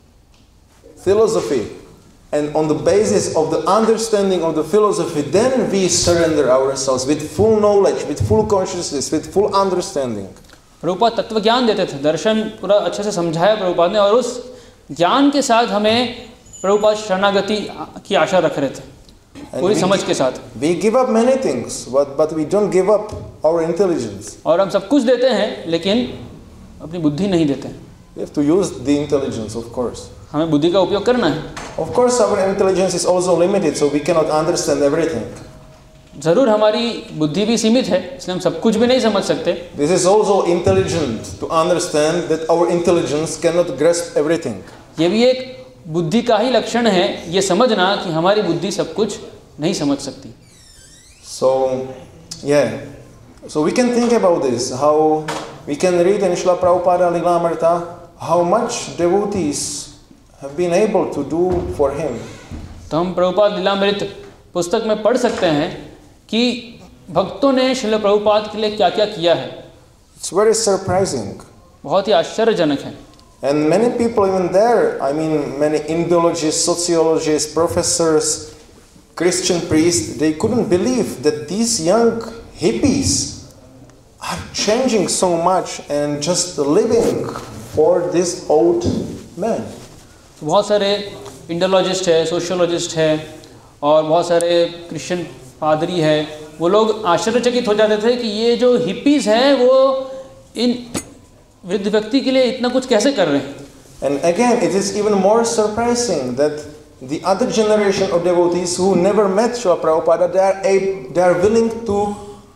philosophy, and on the basis of the understanding of the philosophy, then we surrender ourselves with full knowledge, with full consciousness, with full understanding. Prabhupada तत्व ज्ञान देते थे, दर्शन पूरा अच्छे से समझाया प्रभुपाद ने, और उस ज्ञान के साथ हमें प्रभुपाद शरणागति की आशा रख रहे थे, पूरी समझ के साथ। We give up many things, but but we don't give up our intelligence. और हम सब कुछ देते हैं लेकिन अपनी बुद्धि नहीं देते हैं। We have to use the intelligence, of course. हमें बुद्धि का उपयोग करना है। Of course, our intelligence is also limited, so we cannot understand everything. ज़रूर हमारी बुद्धि भी सीमित है, इसलिए हम सब कुछ भी नहीं समझ सकते। This is also intelligent to understand that our intelligence cannot grasp everything. ये भी एक बुद्धि का ही लक्षण है, ये समझना कि हमारी बुद्धि सब कुछ नहीं समझ सकती। So, yeah, So we can think about this, how we can read in Srila Prabhupada Lilamrita how much devotees have been able to do for him. तो हम प्रभुपाद लीलामृत पुस्तक में पढ़ सकते हैं कि भक्तों ने श्रील प्रभुपाद के लिए क्या क्या किया है. It's very surprising. बहुत ही आश्चर्यजनक है. And many people even there, I mean many Indologists, sociologists, professors, Christian priests, they couldn't believe that these young hippies are changing so much and just living for this old man. बहुत सारे Indologist है, sociologist है और बहुत सारे Christian पादरी है, वो लोग आश्चर्यचकित हो जाते थे कि ये जो हिप्पीज़ हैं वो इन वृद्ध व्यक्ति के लिए इतना कुछ कैसे कर रहे हैं. And again, it is even more surprising that the other generation of devotees who never met Srila Prabhupada, they are, a, they are willing to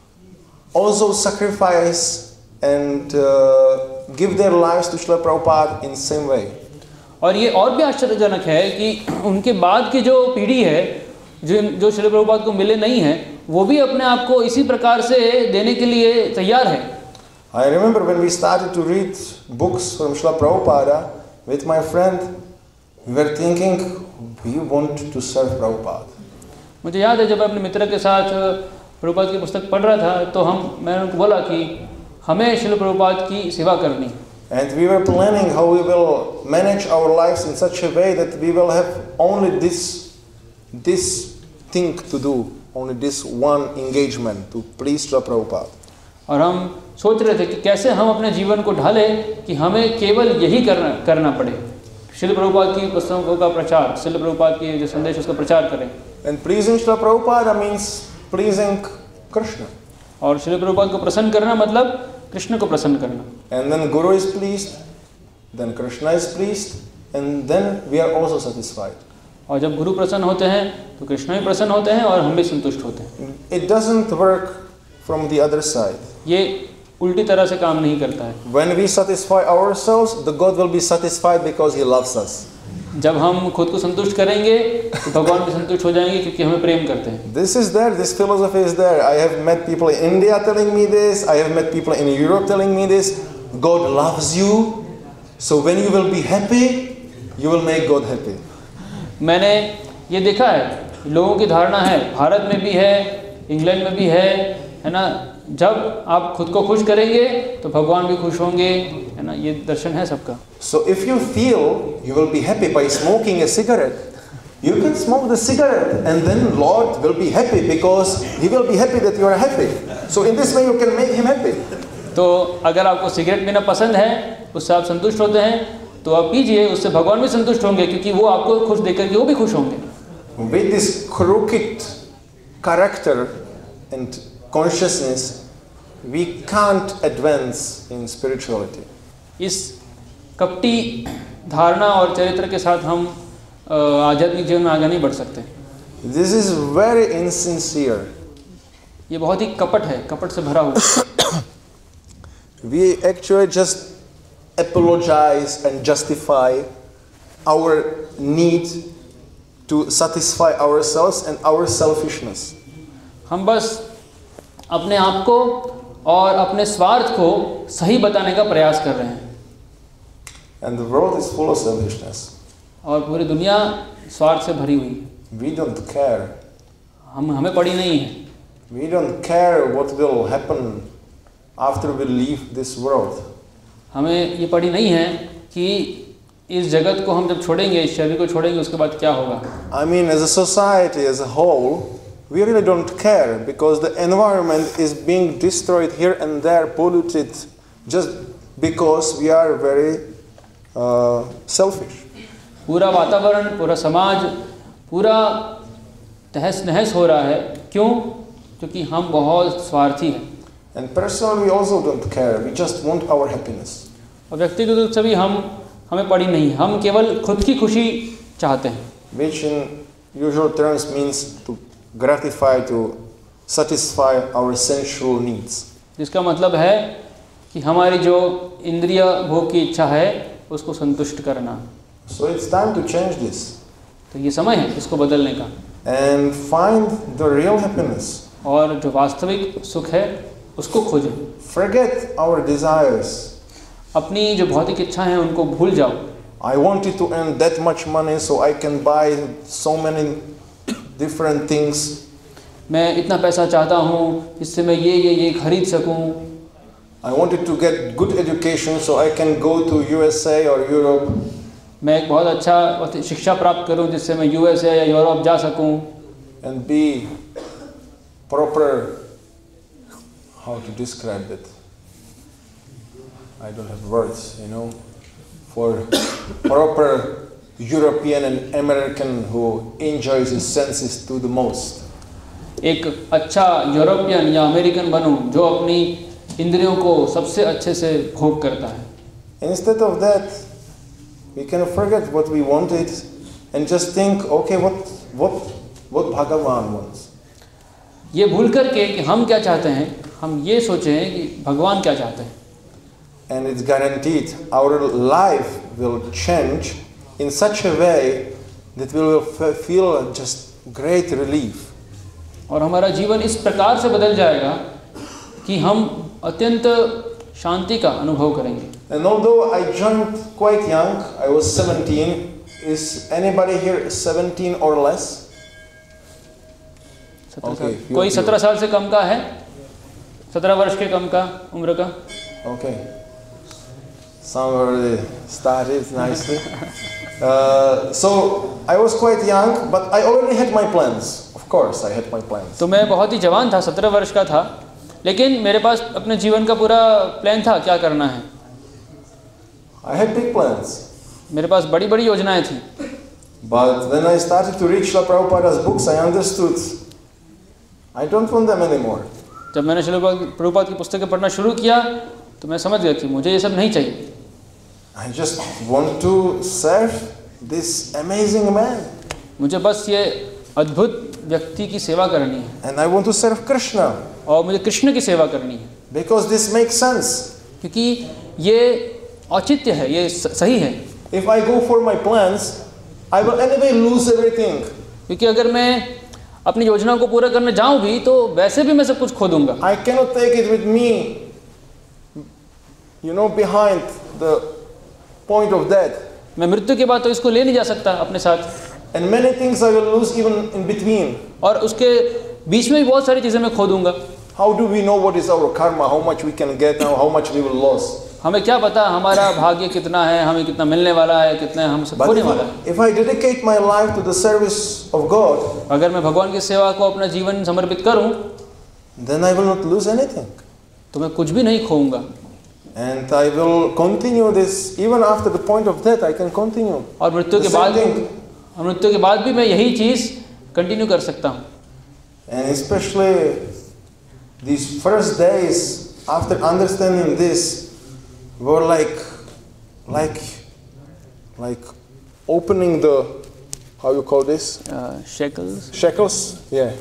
also sacrifice and uh, give their lives to Srila Prabhupada in same way. और ये और भी आश्चर्यजनक है कि उनके बाद की जो पीढ़ी है जो जो श्रील प्रभुपाद को मिले नहीं है, वो भी अपने आप को इसी प्रकार से देने के लिए तैयार है. I remember when we started to read books from Srila Prabhupada with my friend, we were thinking we want to serve Prabhupada. मुझे याद है जब मैं अपने मित्र के साथ प्रभुपाद की पुस्तक पढ़ रहा था तो हम मैंने उनको बोला कि हमें श्रील प्रभुपाद की सेवा करनी. And we were planning how we will manage our lives in such a way that we will have only this, this thing to do, only this one engagement to please Srila Prabhupada. और हम सोच रहे थे कि कैसे हम अपने जीवन को ढालें कि हमें केवल यही करना करना पड़े, श्रील प्रभुपाद की पुस्तकों का प्रचार, श्रील प्रभुपाद की जो संदेश उसका प्रचार करें. And pleasing Srila Prabhupada means pleasing Krishna. और श्रील प्रभुपाद को प्रसन्न करना मतलब कृष्ण को प्रसन्न करना. And then Guru is pleased, then Krishna is pleased, and then we are also satisfied. और जब गुरु प्रसन्न होते हैं तो कृष्ण भी प्रसन्न होते हैं और हम भी संतुष्ट होते हैं. It doesn't work from the other side. ये उल्टी तरह से काम नहीं करता है. When we satisfy ourselves, the God will be satisfied because He loves us. जब हम खुद को संतुष्ट करेंगे तो भगवान भी संतुष्ट हो जाएंगे क्योंकि हमें प्रेम करते हैं. This is there, this philosophy is there. I have met people in India telling me this, I have met people in Europe telling me this. God loves you, so when you will be happy, you will make God happy. मैंने ये देखा है, लोगों की धारणा है, भारत में भी है, इंग्लैंड में भी है, है ना, जब आप खुद को खुश करेंगे तो भगवान भी खुश होंगे, है ना, ये दर्शन है सबका. So if you feel you will be happy by smoking a cigarette, you can smoke the cigarette and then Lord will be happy because He will be happy that you are happy. So in this way you can make Him happy. तो अगर आपको cigarette पीना पसंद है, उससे आप संतुष्ट होते हैं, तो आप पीजिए, उससे भगवान भी संतुष्ट होंगे क्योंकि वो आपको खुश देकर के वो भी खुश होंगे. With this crooked character and consciousness, we can't advance in spirituality. इस कपटी धारणा और चरित्र के साथ हम आध्यात्मिक जीवन में आगे नहीं बढ़ सकते. This is very insincere. ये बहुत ही कपट है, कपट से भरा हुआ. We actually just apologize and justify our need to satisfy ourselves and our selfishness. हम बस अपने आप को और अपने स्वार्थ को सही बताने का प्रयास कर रहे हैं. And the world is full of selfishness. और पूरी दुनिया स्वार्थ से भरी हुई. We don't care. हम हमें पड़ी नहीं है. We don't care what will happen after we leave this world. हमें ये पड़ी नहीं है कि इस जगत को हम जब छोड़ेंगे, इस शरीर को छोड़ेंगे, उसके बाद क्या होगा. I mean, as a society as a whole, we really don't care because the environment is being destroyed here and there, polluted, just because we are very uh, selfish. पूरा वातावरण, पूरा समाज, पूरा तहस नहस हो रहा है. क्यों? क्योंकि हम बहुत स्वार्थी हैं. And personally, we also don't care. We just want our happiness. और व्यक्तिगत रूप से भी हम हमें पड़ी नहीं, हम केवल खुद की खुशी चाहते हैं. Which in usual terms means to gratify, to satisfy our sensual needs. जिसका मतलब है कि हमारी जो इंद्रिय भोग की इच्छा है उसको संतुष्ट करना. So it's time to change this. तो ये समय है इसको बदलने का. And find the real happiness. और जो वास्तविक सुख है उसको खोजें। Forget our desires. अपनी जो भौतिक इच्छा है उनको भूल जाओ। I wanted to earn that much money so I can buy so many different things. मैं इतना पैसा चाहता हूँ जिससे मैं ये ये ये खरीद सकूँ। I wanted to get good education so I can go to U S A or Europe. मैं एक बहुत अच्छा शिक्षा प्राप्त करूँ जिससे मैं यूएसए या यूरोप जा सकूँ। And be proper, how to describe it? I don't have words, you know, for proper European and American who enjoys his senses to the most. एक अच्छा यूरोपियन या अमेरिकन बनूं जो अपनी इंद्रियों को सबसे अच्छे से भोग करता है। Instead of that, we can forget what we wanted and just think, okay, what what what Bhagavan wants. ये भूल करके कि हम क्या चाहते हैं, हम ये सोचें कि भगवान क्या चाहते हैं। And it's guaranteed our life will change in such a way that we will f- feel just great relief. और हमारा जीवन इस प्रकार से बदल जाएगा कि हम अत्यंत शांति का अनुभव करेंगे। And although I joined quite young, I was seventeen. Is anybody here seventeen or less? Okay, few कोई of you. सत्रह साल से कम का है? सत्रह वर्ष के कम का उम्र का? Okay. Some already started nicely. Uh, so I was quite young, but I already had my plans. Of course, I had my plans. तो मैं बहुत ही जवान था, सत्रह वर्ष का था, लेकिन मेरे पास अपने जीवन का पूरा प्लान था क्या करना है। I had big plans. मेरे पास बड़ी बड़ी योजनाएं थी। But when I started to read Srila Prabhupada's books, I understood I don't want them anymore. जब मैंने श्रील प्रभुपाद की पुस्तकें पढ़ना शुरू किया तो मैं समझ गया कि मुझे ये सब नहीं चाहिए। I just want to serve this amazing man. मुझे बस ये अद्भुत व्यक्ति की सेवा करनी है And I want to serve Krishna. और मुझे कृष्ण की सेवा करनी है, Because this makes sense. क्योंकि ये औचित्य है, ये स- सही है। If I go for my plans, I will anyway lose everything. क्योंकि अगर मैं अपनी योजना को पूरा करने जाऊं भी तो वैसे भी मैं सब कुछ खो दूंगा। I cannot take it with me, you know, behind the point of death. मैं मृत्यु के बाद तो इसको ले नहीं जा सकता अपने साथ, And many things I will lose even in between. और उसके बीच में भी बहुत सारी चीज़ें मैं खो दूंगा। How do we know what is our karma, how much we can get and how much we will lose? हमें क्या पता हमारा भाग्य कितना है, हमें कितना मिलने वाला है, कितना हमसे But खोने if, वाला है। if I dedicate my life to the service of God, अगर मैं भगवान की सेवा को अपना जीवन समर्पित करूं then I will not lose anything. तो मैं कुछ भी नहीं खोऊंगा And I will continue this even after the point of death. I can continue. और मृत्यु The के same बाद thing. और मृत्यु के बाद भी मैं यही चीज़ कंटिन्यू कर सकता हूँ। And especially these first days after understanding this were like, like, like opening the, how you call this? Shackles Shackles? Yeah.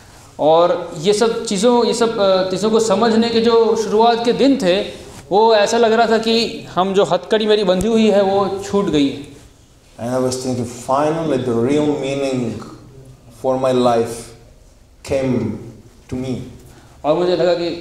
और ये सब चीज़ों ये सब अ, चीज़ों को समझने के जो शुरुआत के दिन थे वो ऐसा लग रहा था कि हम जो हथकड़ी मेरी बंधी हुई है वो छूट गई है। And I was thinking, finally the real meaning for my life came to me. और मुझे लगा कि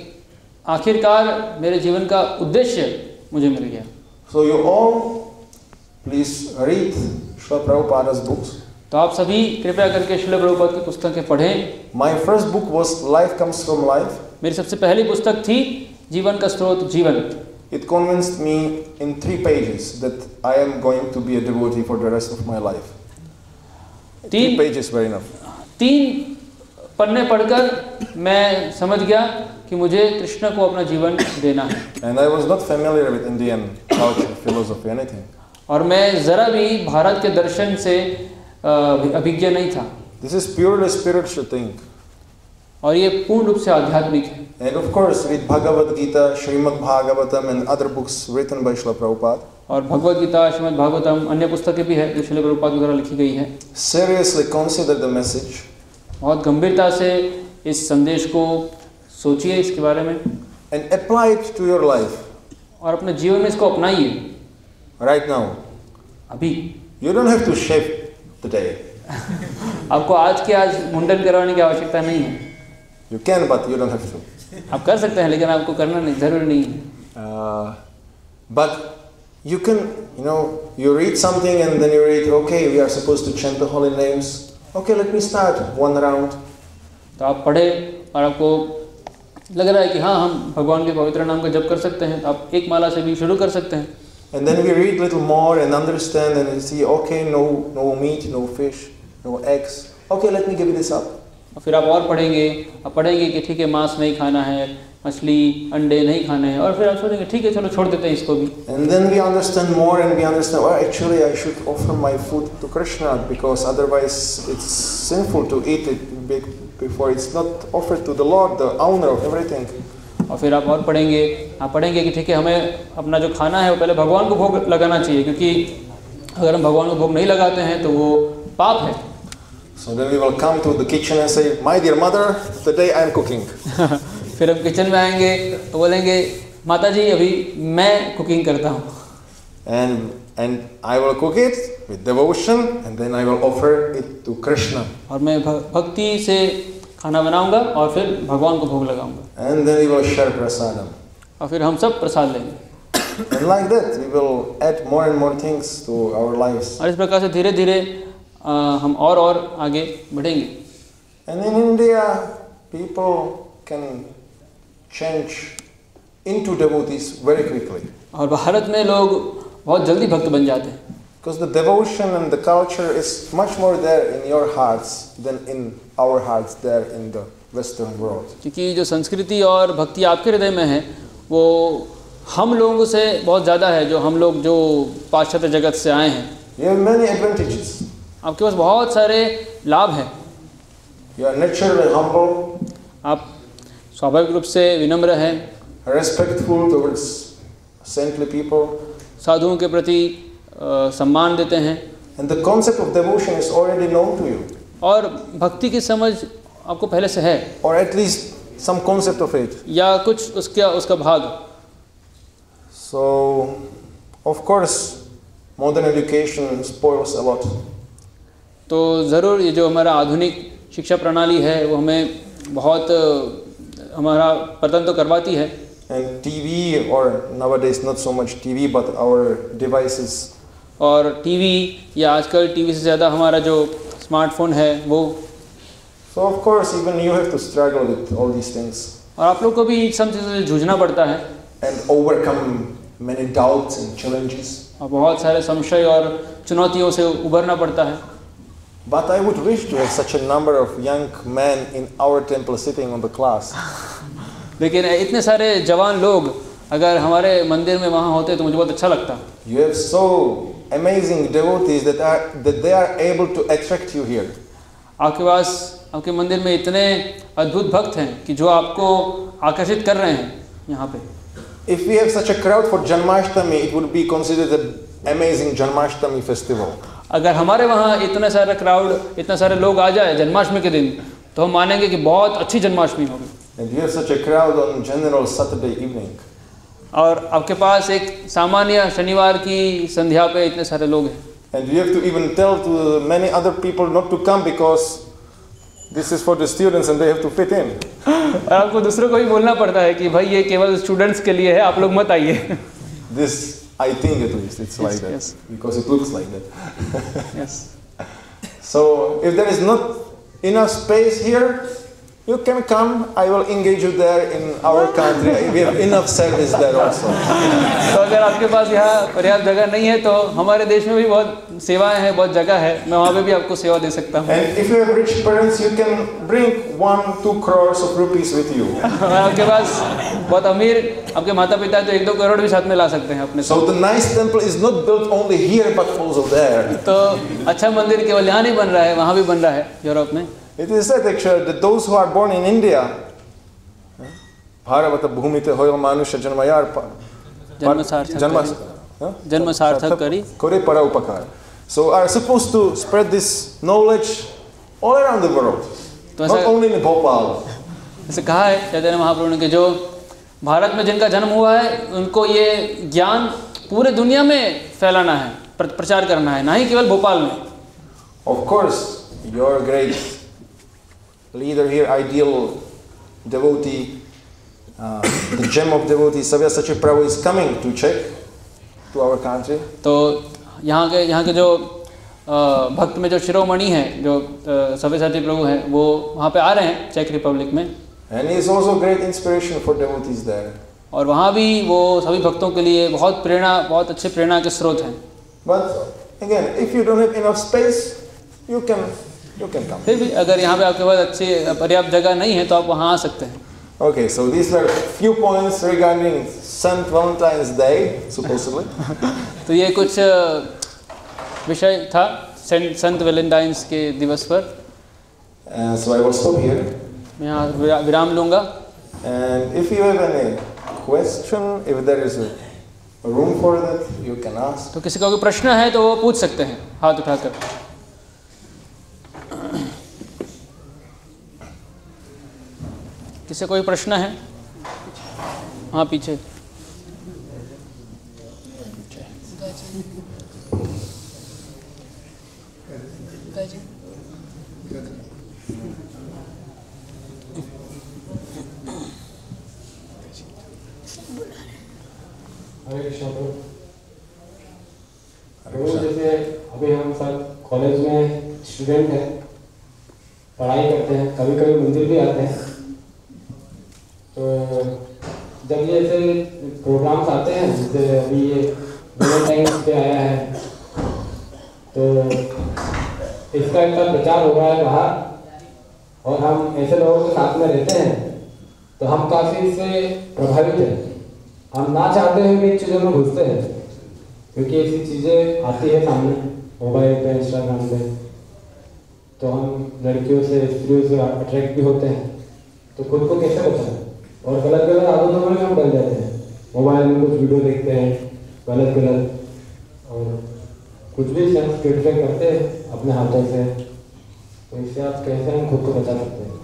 आखिरकार मेरे जीवन का उद्देश्य मुझे मिल गया। So you all, please read Srila Prabhupada's books. तो आप सभी कृपया करके श्रील प्रभुपाद की पुस्तकें पढ़ें। My first book was Life Comes From Life. मेरी सबसे पहली पुस्तक थी जीवन का स्रोत जीवन। It convinced me in three pages that I am going to be a devotee for the rest of my life. Three तीन pages were enough. तीन पन्ने पढ़कर मैं समझ गया कि मुझे कृष्ण को अपना जीवन देना है। And I was not familiar with Indian culture, philosophy, anything. और मैं ज़रा भी भारत के दर्शन से अ, अभिज्ञ नहीं था, This is purely spiritual thing. और ये पूर्ण रूप से आध्यात्मिक है। And of course, read Bhagavad Gita, Srimad Bhagavatam and other books written by Srila Prabhupada. और भगवद गीता, श्रीमद् भागवतम, अन्य पुस्तकें भी है जो श्रील प्रभुपाद द्वारा लिखी गई है। Seriously consider the message बहुत गंभीरता से इस संदेश को सोचिए, इसके बारे में, and apply it to your life और अपने जीवन में इसको अपनाइए right now. अभी। You don't have to shave today. आपको आज के आज मुंडन करवाने की आवश्यकता नहीं है। You can, but you don't have to. आप कर सकते हैं, लेकिन आपको करना नहीं, जरूरी नहीं है। Uh, but you can, you know, you read something and then you read, okay, we are supposed to chant the holy names. Okay, let me start one round. तो आप पढ़े और आपको लग रहा है कि हाँ हम भगवान के पवित्र नाम का जप कर सकते हैं, तो आप एक माला से भी शुरू कर सकते हैं। And then we read little more and understand and we see, okay, no, no meat, no fish, no eggs. Okay, let me give this up. और फिर आप और पढ़ेंगे, आप पढ़ेंगे कि ठीक है मांस नहीं खाना है, मछली अंडे नहीं खाने हैं, और फिर आप सोचेंगे ठीक है चलो छोड़ देते हैं इसको भी। And then we understand more and we understand, well, actually I should offer my food to Krishna because otherwise it's sinful to eat it before it's not offered to the Lord, the owner of everything. और फिर आप और पढ़ेंगे, आप पढ़ेंगे कि ठीक है हमें अपना जो खाना है वो पहले भगवान को भोग लगाना चाहिए, क्योंकि अगर हम भगवान को भोग नहीं लगाते हैं तो वो पाप है। So then we will come to the kitchen and say, my dear mother, today I am cooking. फिर हम किचन में आएंगे तो बोलेंगे माता जी अभी मैं कुकिंग करता हूँ। And and I will cook it with devotion and then I will offer it to Krishna. और मैं भक्ति से खाना बनाऊंगा और फिर भगवान को भोग लगाऊंगा। And then we will share prasadam. और फिर हम सब प्रसाद लेंगे। And like that we will add more and more things to our lives. और इस प्रकार से धीरे धीरे हम और और आगे बढ़ेंगे। And in India people can change into devotees very quickly. और भारत में लोग बहुत जल्दी भक्त बन जाते हैं। Because the devotion and the culture is much more there in your hearts than in our hearts there in the Western world. क्योंकि जो संस्कृति और भक्ति आपके हृदय में है वो हम लोगों से बहुत ज़्यादा है, जो हम लोग जो पाश्चात्य जगत से आए हैं। You have many advantages. आपके पास बहुत सारे लाभ हैं। You are naturally humble. आप स्वाभाविक रूप से विनम्र हैं, respectful towards saintly people. साधुओं के प्रति सम्मान देते हैं। And the concept of devotion is already known to you. और भक्ति की समझ आपको पहले से है, or at least some concept of it. या कुछ उसका उसका भाग। So of course modern education spoils a lot. तो ज़रूर ये जो हमारा आधुनिक शिक्षा प्रणाली है वो हमें बहुत हमारा पतन तो करवाती है। And T V, or nowadays not so much T V but our devices. और टीवी या आजकल टीवी से ज़्यादा हमारा जो स्मार्टफोन है वो। So of course even you have to struggle with all these things. और आप लोग को भी सब चीज़ों से जूझना पड़ता है। And overcome many doubts and challenges. और बहुत सारे संशय और चुनौतियों से उबरना पड़ता है। But I would wish to have such a number of young men in our temple sitting on the class. लेकिन इतने सारे जवान लोग अगर हमारे मंदिर में वहाँ होते तो मुझे बहुत अच्छा लगता। You have so amazing devotees that are that they are able to attract you here. आपके पास आपके मंदिर में इतने अद्भुत भक्त हैं कि जो आपको आकर्षित कर रहे हैं यहाँ पे। If we have such a crowd for Janmashtami, it would be considered an amazing Janmashtami festival. अगर हमारे वहाँ इतना सारा क्राउड, इतना सारे लोग आ जाए जन्माष्टमी के दिन, तो हम मानेंगे कि बहुत अच्छी जन्माष्टमी होगी। And you have such a crowd on general Saturday evening. और आपके पास एक सामान्य शनिवार की संध्या पे इतने सारे लोग हैं। And you have to even tell to many other people not to come because this is for the students and they have to fit in. और आपको दूसरों को भी बोलना पड़ता है कि भाई ये केवल स्टूडेंट्स के लिए है, आप लोग मत आइए। This, I think at least, it's like yes, that. yes. Because it looks like that. Yes. So if there is not enough space here, you can come. I will engage you there in our country. We have enough service there also. तो अगर आपके पास यहाँ पर्याप्त जगह नहीं है तो हमारे देश में भी बहुत सेवाएं हैं, बहुत जगह है, मैं वहाँ पे भी आपको सेवा दे सकता हूँ। And if you have rich parents, you can bring one, two crores of rupees with you. आपके पास बहुत अमीर आपके माता पिता है तो एक दो करोड़ भी साथ में ला सकते हैं अपने। So the nice temple is not built only here but also there. तो अच्छा मंदिर केवल यहाँ नहीं बन रहा है, वहाँ भी बन रहा है यूरोप में। It is said actually that those who are born in India, Bharavata bhumite hoil manusha janmayar जन्म सार्थक करी, जन्म सार्थक करी, kore para upakar. So are supposed to spread this knowledge all around the world, तो not only in Bhopal. ऐसे कहा है चैतन्य महाप्रभु ने कि जो भारत में जिनका जन्म हुआ है उनको ये ज्ञान पूरे दुनिया में फैलाना है, प्रचार करना है, ना ही केवल भोपाल में। Of course, your great leader here, ideal devotee, uh, the gem of devotees, Sabyasachi Prabhu is coming to Czech, to our country. तो यहाँ के यहाँ के जो अ, भक्त में जो शिरोमणि हैं, जो अ, सव्यसाची प्रभु हैं, वो वहाँ पे आ रहे हैं चेक रिपब्लिक में. And he is also great inspiration for devotees there. और वहाँ भी वो सभी भक्तों के लिए बहुत प्रेरणा, बहुत अच्छे प्रेरणा के स्रोत हैं. But again, if you don't have enough space, you can you can come. फिर भी अगर यहाँ पे आपके पास अच्छी पर्याप्त जगह नहीं है तो आप वहाँ आ सकते हैं. Okay, so these were few points regarding Saint Valentine's Day, supposedly. तो ये कुछ विषय था सेंट संत वैलेंटाइंस के दिवस पर. Uh, so I will stop here. मैं यहाँ विरा- विराम लूँगा. And if you have any question, if there is a room for that, you can ask. तो किसी का कोई प्रश्न है तो वो पूछ सकते हैं हाथ उठाकर. किसी कोई प्रश्न है? हाँ पीछे. हरे कृष्ण प्रभु. प्रभु जैसे अभी हम सब कॉलेज में स्टूडेंट हैं, पढ़ाई करते हैं, कभी कभी मंदिर भी आते हैं. तो जब ये ऐसे प्रोग्राम्स आते हैं, जैसे अभी ये वैलेंटाइंस पे आया है, तो इसका इतना प्रचार हो रहा है बाहर और हम ऐसे लोगों के साथ में रहते हैं, तो हम काफ़ी इससे प्रभावित हैं. हम ना चाहते हुए भी इन चीज़ों में घुसते हैं, क्योंकि ऐसी चीज़ें आती है सामने मोबाइल पे, इंस्टाग्राम पे, तो हम लड़कियों से, स्त्रियों से अट्रैक्ट भी होते हैं. तो खुद को कैसे बचाएं? और गलत गलत आदतों में हम डल जाते हैं. मोबाइल में कुछ वीडियो देखते हैं गलत गलत, और कुछ भी सेंस क्रिटिफाई करते हैं अपने हाथों से. तो इससे आप कैसे हम खुद को बचा सकते हैं?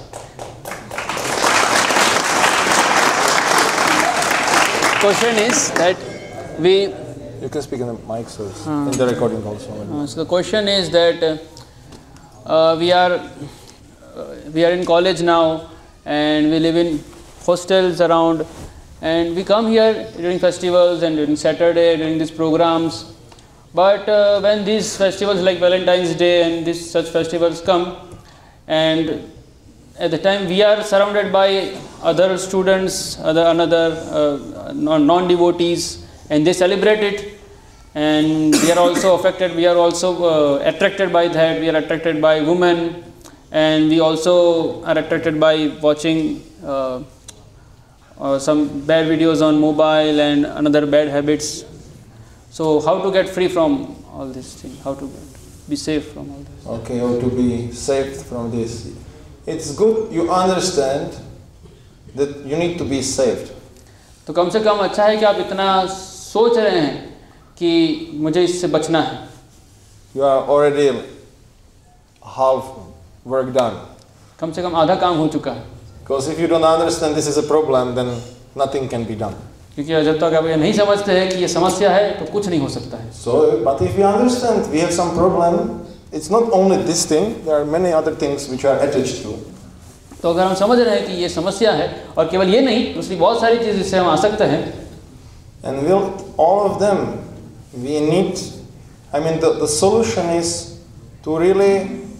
Question is that we You can speak in the mic, so it's in the recording also. uh, so the question is that uh, uh, we are uh, we are in college now and we live in hostels around, and we come here during festivals and during Saturday during these programs. But uh, when these festivals like Valentine's Day and these such festivals come, and at the time we are surrounded by other students, other another uh, non-devotees, and they celebrate it, and we are also affected, we are also uh, attracted by that. We are attracted by women, and we also are attracted by watching uh, uh, some bad videos on mobile and another bad habits. So how to get free from all these things? How to be safe from all this? Okay, how to be saved from this? It's good you understand that you need to be saved. तो कम से कम अच्छा है कि आप इतना सोच रहे हैं कि मुझे इससे बचना है. You are already half work done. कम से कम आधा काम हो चुका है. Because if you don't understand this is a problem, then nothing can be done. क्योंकि जब तक आप ये नहीं समझते हैं कि ये समस्या है तो कुछ नहीं हो सकता है. So, but if you understand we have some problem, it's not only this thing, there are many other things which are attached to. तो अगर हम समझ रहे हैं कि ये समस्या है और केवल ये नहीं, दूसरी बहुत सारी चीज़ इससे हम आ सकते हैं. And we'll, all of them, we need, I mean the, the solution is to really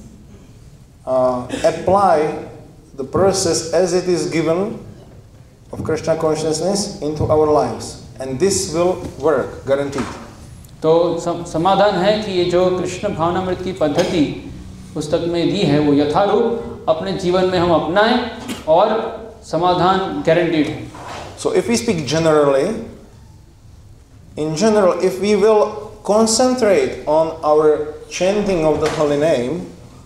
uh, apply the process as it is given of Krishna consciousness into our lives, and this will work, guaranteed. तो सम, समाधान है कि ये जो कृष्ण भावनामृत की पद्धति पुस्तक में दी है वो यथारूप अपने जीवन में हम अपनाएं और समाधान गारंटीड है. So if we speak generally, in general, if we will concentrate on our chanting of the holy name,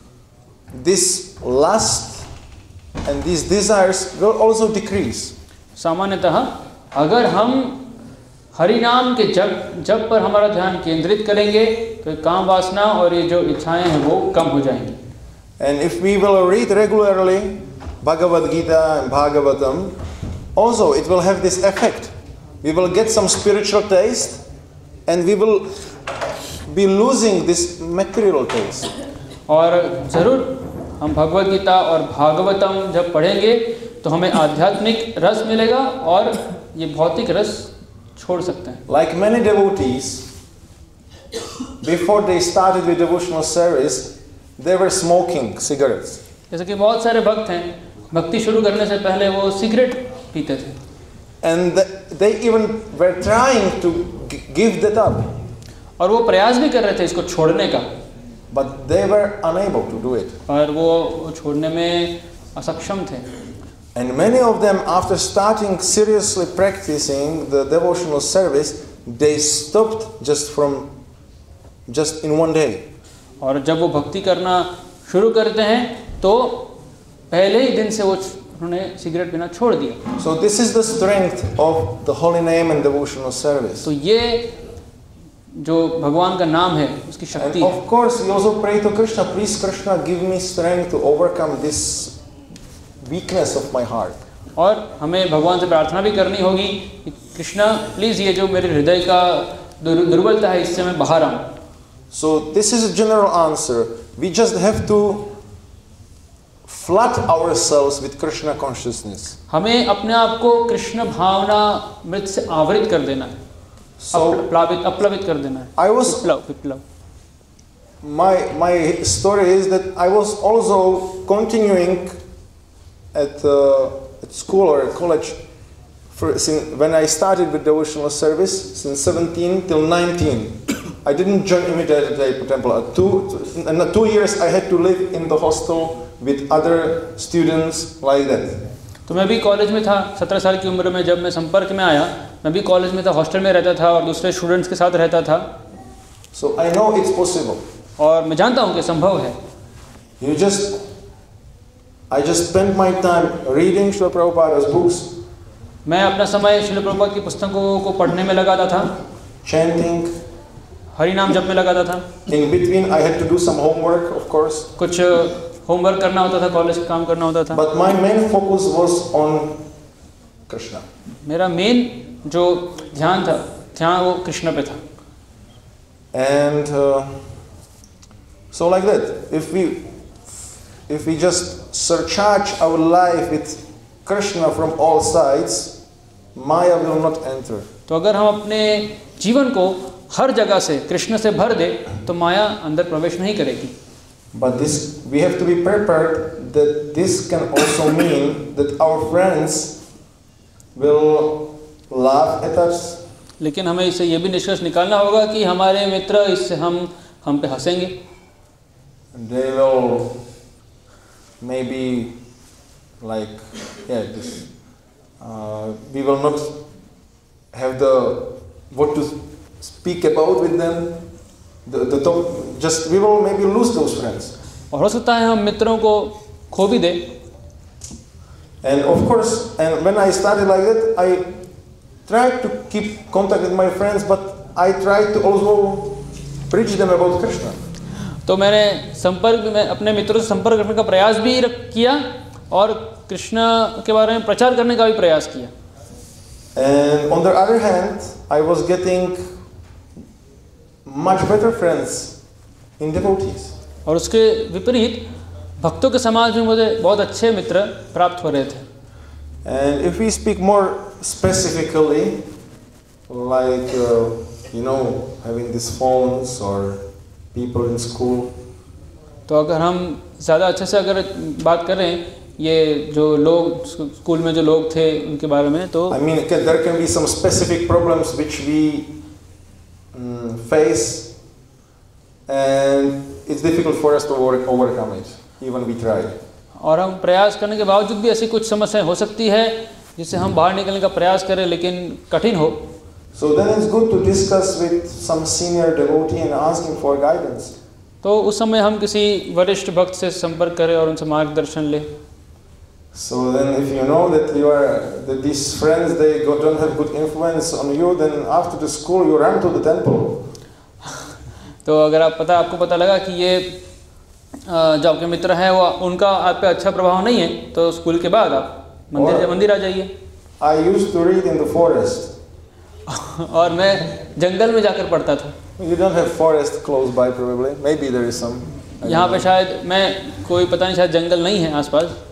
this lust and these desires will also decrease. सामान्यतः अगर हम हरि नाम के जप जप पर हमारा ध्यान केंद्रित करेंगे तो काम वासना और ये जो इच्छाएं हैं वो कम हो जाएंगी. And if we will read regularly Bhagavad Gita and Bhagavatam, also it will have this effect. We will get some spiritual taste and we will be losing this material taste. और ज़रूर हम भगवद गीता और भागवतम जब पढ़ेंगे तो हमें आध्यात्मिक रस मिलेगा और ये भौतिक रस छोड़ सकते हैं। Like many devotees, before they started with devotional service, they were smoking cigarettes. जैसे कि बहुत सारे भक्त हैं, भक्ति शुरू करने से पहले वो सिगरेट पीते थे। And they even were trying to g- give that up. और वो प्रयास भी कर रहे थे इसको छोड़ने का, But they were unable to do it. पर वो छोड़ने में असक्षम थे। And many of them, after starting seriously practicing the devotional service, they stopped just from, just in one day. और जब वो भक्ति करना शुरू करते हैं तो पहले ही दिन से वो उन्होंने सिगरेट पीना छोड़ दिया। So this is the strength of the holy name and devotional service. तो ये जो भगवान का नाम है उसकी शक्ति And है। of course, we also pray to Krishna, please Krishna, give me strength to overcome this weakness of my heart. और हमें भगवान से प्रार्थना भी करनी होगी कि कृष्णा प्लीज़ ये जो मेरे हृदय का दुर- दुर्बलता है इससे मैं बाहर आऊँ। So this is a general answer. We just have to flood ourselves with Krishna consciousness. हमें अपने आप को कृष्ण भावना मृत से आवृत कर देना है, So प्लावित अपलवित कर देना है। I was, Viplav Viplav my my story is that I was also continuing at uh, at school or at college for, since, when I started with devotional service since seventeen till nineteen. I didn't join immediately at temple. Uh, two, in two years I had to live in the hostel with other students like that. तो मैं भी college में था, सत्रह साल की उम्र में जब मैं संपर्क में आया, मैं भी कॉलेज में था, हॉस्टल में रहता था और दूसरे स्टूडेंट्स के साथ रहता था। So I know it's possible. और मैं जानता हूँ कि संभव है। You just, I just spent my time reading Srila Prabhupada's books, मैं अपना समय श्रील प्रभुपाद की पुस्तकों को पढ़ने में लगाता था, chanting. हरि नाम जप में लगाता था। In between I had to do some homework, of course. कुछ होमवर्क करना होता था, कॉलेज का काम करना होता था। But my main focus was on Krishna. मेरा मेन जो ध्यान था, ध्यान वो कृष्ण पे था। And uh, so like that, if we if we just surcharge our life with Krishna from all sides, Maya will not enter. तो अगर हम अपने जीवन को हर जगह से कृष्ण से भर दे तो माया अंदर प्रवेश नहीं करेगी। But this we have to be prepared that this can also mean that our friends will laugh at us. लेकिन हमें इससे ये भी निष्कर्ष निकालना होगा कि हमारे मित्र इससे हम हम पे हंसेंगे। They will maybe like yeah this uh, we will not have the what to speak about with them. The, the top, just we will maybe lose those friends. और हो सकता है हम मित्रों को खो भी दें। And of course, and when I started like that, I tried to keep contact with my friends, but I tried to also preach them about Krishna. तो मैंने संपर्क में अपने मित्रों से संपर्क करने का प्रयास भी रख- किया और कृष्ण के बारे में प्रचार करने का भी प्रयास किया। And on the other hand, I was getting much better friends in devotees. और उसके विपरीत भक्तों के समाज में मुझे बहुत अच्छे मित्र प्राप्त हो रहे थे। And if we speak more specifically, like uh, you know, having these phones or people in school, तो अगर हम ज़्यादा अच्छे से अगर बात करें ये जो लोग स्कूल में जो लोग थे उनके बारे में, तो I mean, can, there can be some specific problems which we um, face, and it's difficult for us to over, overcome it, even we try. और हम प्रयास करने के बावजूद भी ऐसी कुछ समस्याएं हो सकती है जिससे हम बाहर निकलने का प्रयास करें लेकिन कठिन हो। So then it's good to discuss with some senior devotee and asking for guidance. तो उस समय हम किसी वरिष्ठ भक्त से संपर्क करें और उनसे मार्गदर्शन लें। So then if you know that you are that these friends they go, don't have good influence on you, then after the school you run to the temple. तो अगर आप पता आपको पता लगा कि ये अ, जो आपके मित्र हैं वो उनका आप पे अच्छा प्रभाव नहीं है तो स्कूल के बाद आप मंदिर और- मंदिर आ जाइए। I used to read in the forest. और मैं जंगल में जाकर पढ़ता था। You don't have forest close by probably. Maybe there is some. I don't यहाँ पे know. शायद मैं कोई पता नहीं शायद जंगल नहीं है आसपास।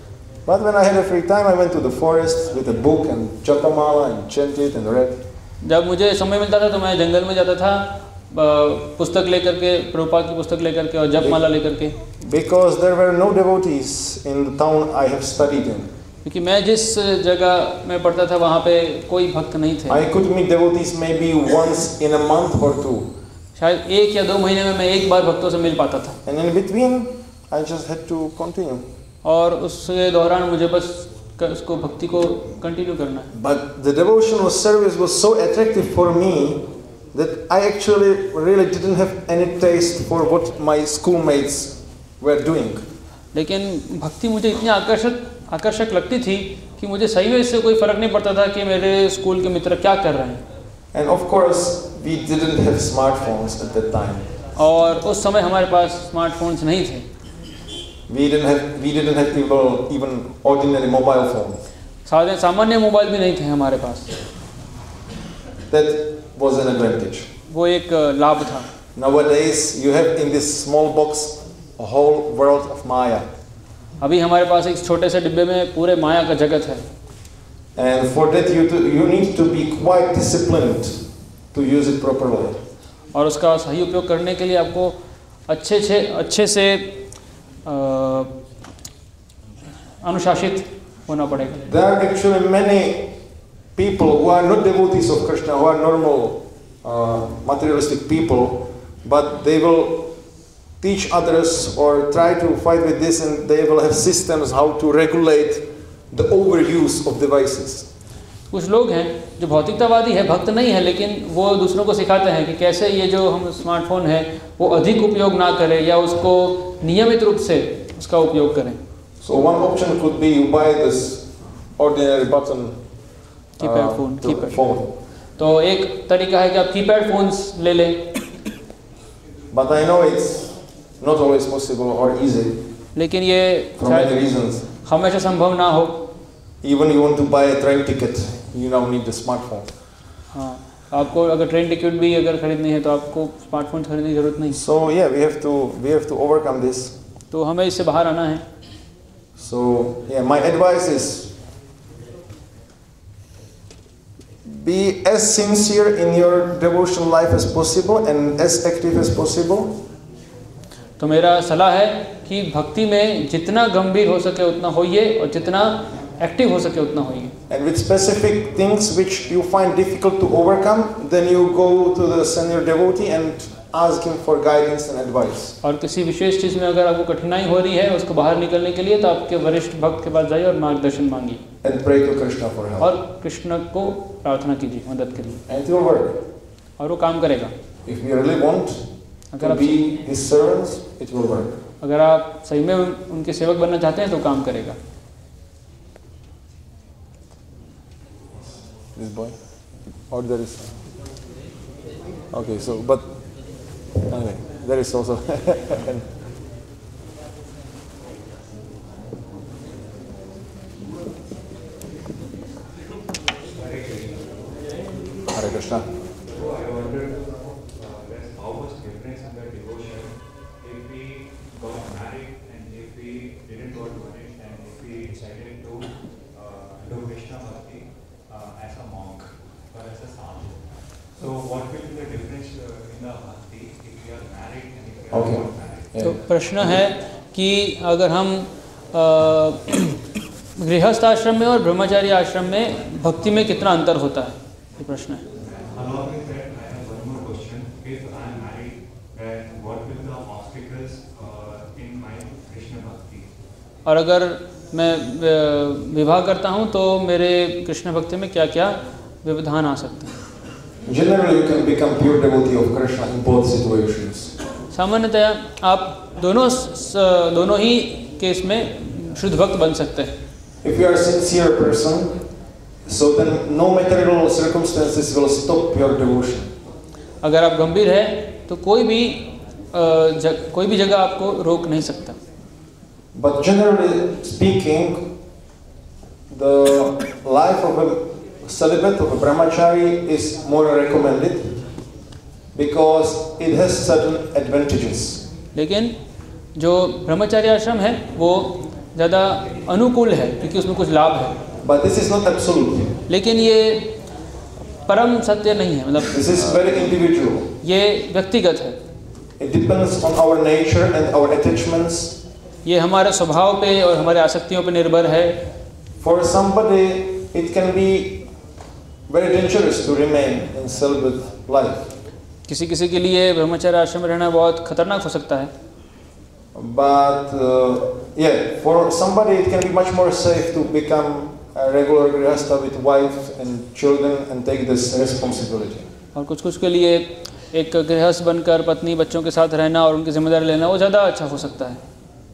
But when I had a free time, I went to the forest with a book and japamala and chanted and read. जब मुझे समय मिलता था तो मैं जंगल में जाता था, पुस्तक लेकर के, प्रभुपाद की पुस्तक लेकर के और जपमाला लेकर के. Because there were no devotees in the town I have studied in. क्योंकि मैं जिस जगह में पढ़ता था वहाँ पे कोई भक्त नहीं थे. I could meet devotees maybe once in a month or two. शायद एक या दो महीने में मैं एक बार भक्तों से मिल पाता था. And in between, I just had to continue. और उसके दौरान मुझे बस उसको भक्ति को कंटिन्यू करना है. But the devotional service was so attractive for me that I actually really didn't have any taste for what my schoolmates were doing. लेकिन भक्ति मुझे इतनी आकर्षक आकर्षक लगती थी कि मुझे सही में इससे कोई फर्क नहीं पड़ता था कि मेरे स्कूल के मित्र क्या कर रहे हैं. And of course, we didn't have smartphones at that time. और उस समय हमारे पास स्मार्टफोन्स नहीं थे. We didn't have we didn't have even even ordinary mobile phones. साधारण सामान्य मोबाइल भी नहीं थे हमारे पास. That was an advantage. वो एक लाभ था. Nowadays, you have in this small box a whole world of Maya. अभी हमारे पास एक छोटे से डिब्बे में पूरे माया का जगत है. And for that you to, you need to be quite disciplined to use it properly. और उसका सही उपयोग करने के लिए आपको अच्छे से अच्छे से अनुशासित होना पड़ेगा. There are actually many people who are not devotees of Krishna, who are normal uh, materialistic people, but they will teach others or try to fight with this, and they will have systems how to regulate the overuse of devices. कुछ लोग हैं जो भौतिकतावादी है, भक्त नहीं है, लेकिन वो दूसरों को सिखाते हैं कि कैसे ये जो हम स्मार्टफोन है वो अधिक उपयोग ना करें या उसको नियमित रूप से उसका उपयोग करें. So one option could be you buy this ordinary button keypad uh, phone to- keypad phone. तो एक तरीका है कि आप कीपैड फोन्स ले लें. But I know it's not always possible or easy लेकिन ये for many शायद reasons. हमेशा संभव ना हो. Even you want to buy a train ticket, you now need the smartphone. हाँ, आपको अगर ट्रेन टिकट भी अगर खरीदनी है तो आपको स्मार्टफोन खरीदने की जरूरत नहीं. So yeah, we have to we have to overcome this. तो हमें इससे बाहर आना है. So yeah, my advice is be as sincere in your devotional life as possible and as active as possible. तो मेरा सलाह है कि भक्ति में जितना गंभीर हो सके उतना होइए और जितना एक्टिव हो सके उतना होइए. And with specific things which you find difficult to overcome, then you go to the senior devotee and ask him for guidance and advice. और किसी विशेष चीज़ में अगर आपको कठिनाई हो रही है उसको बाहर निकलने के लिए तो आपके वरिष्ठ भक्त के पास जाइए और मार्गदर्शन मांगिए. And pray to Krishna for help. और कृष्ण को प्रार्थना कीजिए मदद के लिए. And it will work. और वो काम करेगा. If we really want अगर to आप be his servants, it will work. अगर आप सही में उन- उनके सेवक बनना चाहते हैं तो काम करेगा. This boy? Or there is... Okay, so, but... Anyway, there is also... Hare Krishna. So I wondered, uh, there's how much difference in the devotion if we got married and if we didn't got married and if we decided to uh, do Krishna Bhakti uh, as a monk or as a sadhu. So what will be the difference uh, in the Bhakti if we are married and if we are Okay. not married? Yeah. तो प्रश्न है कि अगर हम गृहस्थ आश्रम में और ब्रह्मचारी आश्रम में भक्ति में कितना अंतर होता है, ये प्रश्न है. Along with that, I have one more question. If I am married, then what will the obstacles uh, in my Krishna Bhakti? और अगर मैं अ, विवाह करता हूँ तो मेरे कृष्ण भक्ति में क्या क्या व्यवधान आ सकते हैं. Generally, you can become pure devotee of Krishna in both situations. सामान्यतया आप दोनों स- दोनों ही केस में शुद्ध भक्त बन सकते हैं. If you are a sincere person, so then no material circumstances will stop your devotion. अगर आप गंभीर हैं तो कोई भी अ, जग, कोई भी जगह आपको रोक नहीं सकता. But generally speaking, the life of a celibate, of a brahmachari is more recommended because it has certain advantages. लेकिन जो ब्रह्मचारी आश्रम है वो ज़्यादा अनुकूल है क्योंकि उसमें कुछ लाभ है, But this is not absolute. लेकिन ये परम सत्य नहीं है, मतलब This is very individual. ये व्यक्तिगत है। It depends on our nature and our attachments. ये हमारे स्वभाव पे और हमारे आसक्तियों पे निर्भर है। For somebody, it can be very dangerous to remain in celibate life. किसी किसी के लिए ब्रह्मचर्य आश्रम में रहना बहुत खतरनाक हो सकता है, But uh, yeah, for somebody it can be much more safe to become a regular grihastha with wife and children and take this responsibility. और कुछ कुछ के लिए एक गृहस्थ बनकर पत्नी बच्चों के साथ रहना और उनकी जिम्मेदारी लेना वो ज़्यादा अच्छा हो सकता है।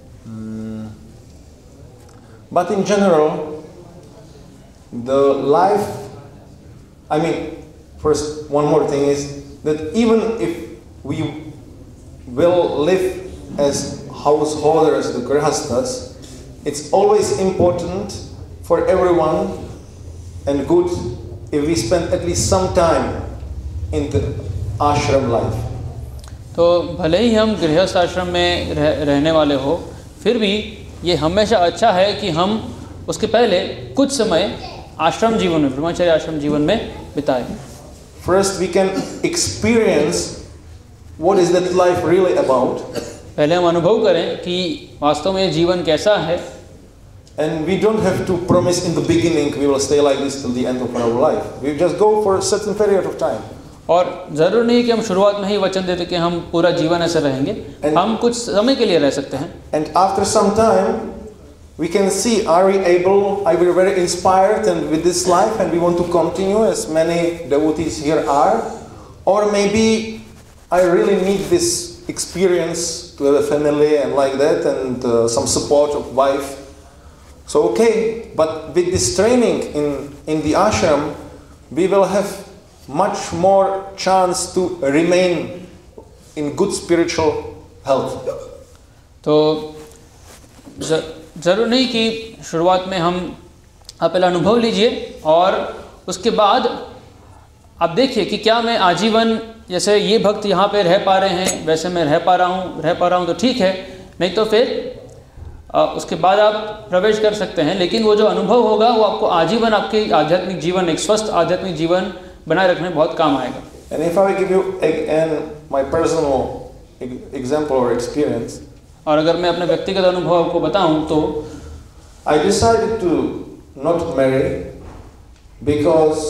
But in general, the life, I mean, first one more thing is that even if we will live as householders, the grihasthas, it's always important for everyone and good if we spend at least some time in the ashram life. तो भले ही हम गृहस्थ आश्रम में रह, रहने वाले हो, फिर भी ये हमेशा अच्छा है कि हम उसके पहले कुछ समय आश्रम जीवन में, ब्रह्मचर्य आश्रम जीवन में बिताएं। First, we can experience what is that life really about. पहले हम अनुभव करें कि वास्तव में जीवन कैसा है, And we don't have to promise in the beginning we will stay like this till the end of our life. We just go for a certain period of time. और ज़रूर नहीं कि हम शुरुआत में ही वचन देते कि हम पूरा जीवन ऐसे रहेंगे, And- हम कुछ समय के लिए रह सकते हैं। And after some time, we can see, are we able, are we very inspired and with this life and we want to continue as many devotees here are? Or maybe I really need this experience to have a family and like that and uh, some support of wife. So okay, but with this training in, in the ashram, we will have much more chance to remain in good spiritual health. तो ज़रूर नहीं कि शुरुआत में हम आप पहले अनुभव लीजिए और उसके बाद आप देखिए कि क्या मैं आजीवन, जैसे ये भक्त यहाँ पे रह पा रहे हैं वैसे मैं रह पा रहा हूँ रह पा रहा हूँ तो ठीक है, नहीं तो फिर आ, उसके बाद आप प्रवेश कर सकते हैं। लेकिन वो जो अनुभव होगा वो आपको आजीवन आपके आध्यात्मिक जीवन, एक स्वस्थ आध्यात्मिक जीवन बनाए रखने में बहुत काम आएगा। And if I give you again my personal example or experience, और अगर मैं अपने व्यक्तिगत अनुभव आपको बताऊं तो I decided to not marry because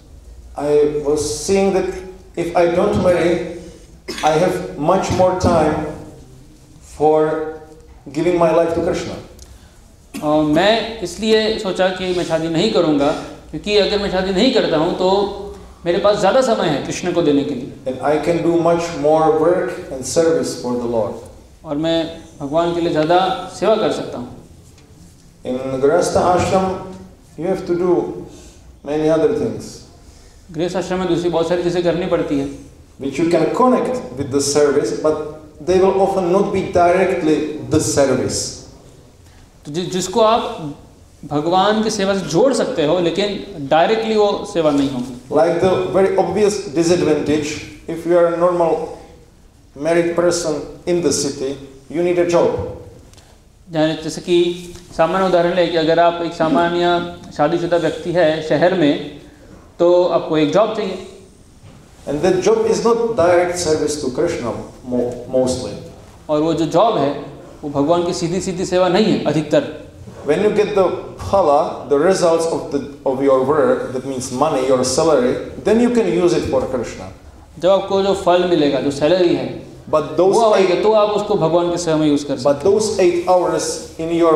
I was seeing that if I don't marry, I have much more time for giving my life to Krishna. और मैं इसलिए सोचा कि मैं शादी नहीं करूंगा क्योंकि अगर मैं शादी नहीं करता हूं तो मेरे पास ज़्यादा समय है कृष्ण को देने के लिए, And I can do much more work and service for the Lord. और मैं भगवान के लिए ज़्यादा सेवा कर सकता हूँ। In Grihastha ashram, you have to do many other things गृहस्थ आश्रम में दूसरी बहुत सारी चीज़ें करनी पड़ती है which you can connect with the service, but they will often not be directly the service. तो जि, जिसको आप भगवान की सेवा से जोड़ सकते हो लेकिन डायरेक्टली वो सेवा नहीं होगी। Like the very obvious disadvantage, if you are a normal married person in the city, you need a job. जैसे कि सामान्य उदाहरण ले कि अगर आप एक सामान्य शादीशुदा व्यक्ति है शहर में तो आपको एक जॉब चाहिए। And that job is not direct service to Krishna mo- mostly. और वो जो जॉब है वो भगवान की सीधी सीधी सेवा नहीं है अधिकतर। When you get the phala, the results of the of your work, that means money, your salary, then you can use it for Krishna. जब आपको जो फल मिलेगा, जो सैलरी है But those वो आएगा eight, तो आप उसको भगवान की सेवा में यूज कर सकते but those eight hours in your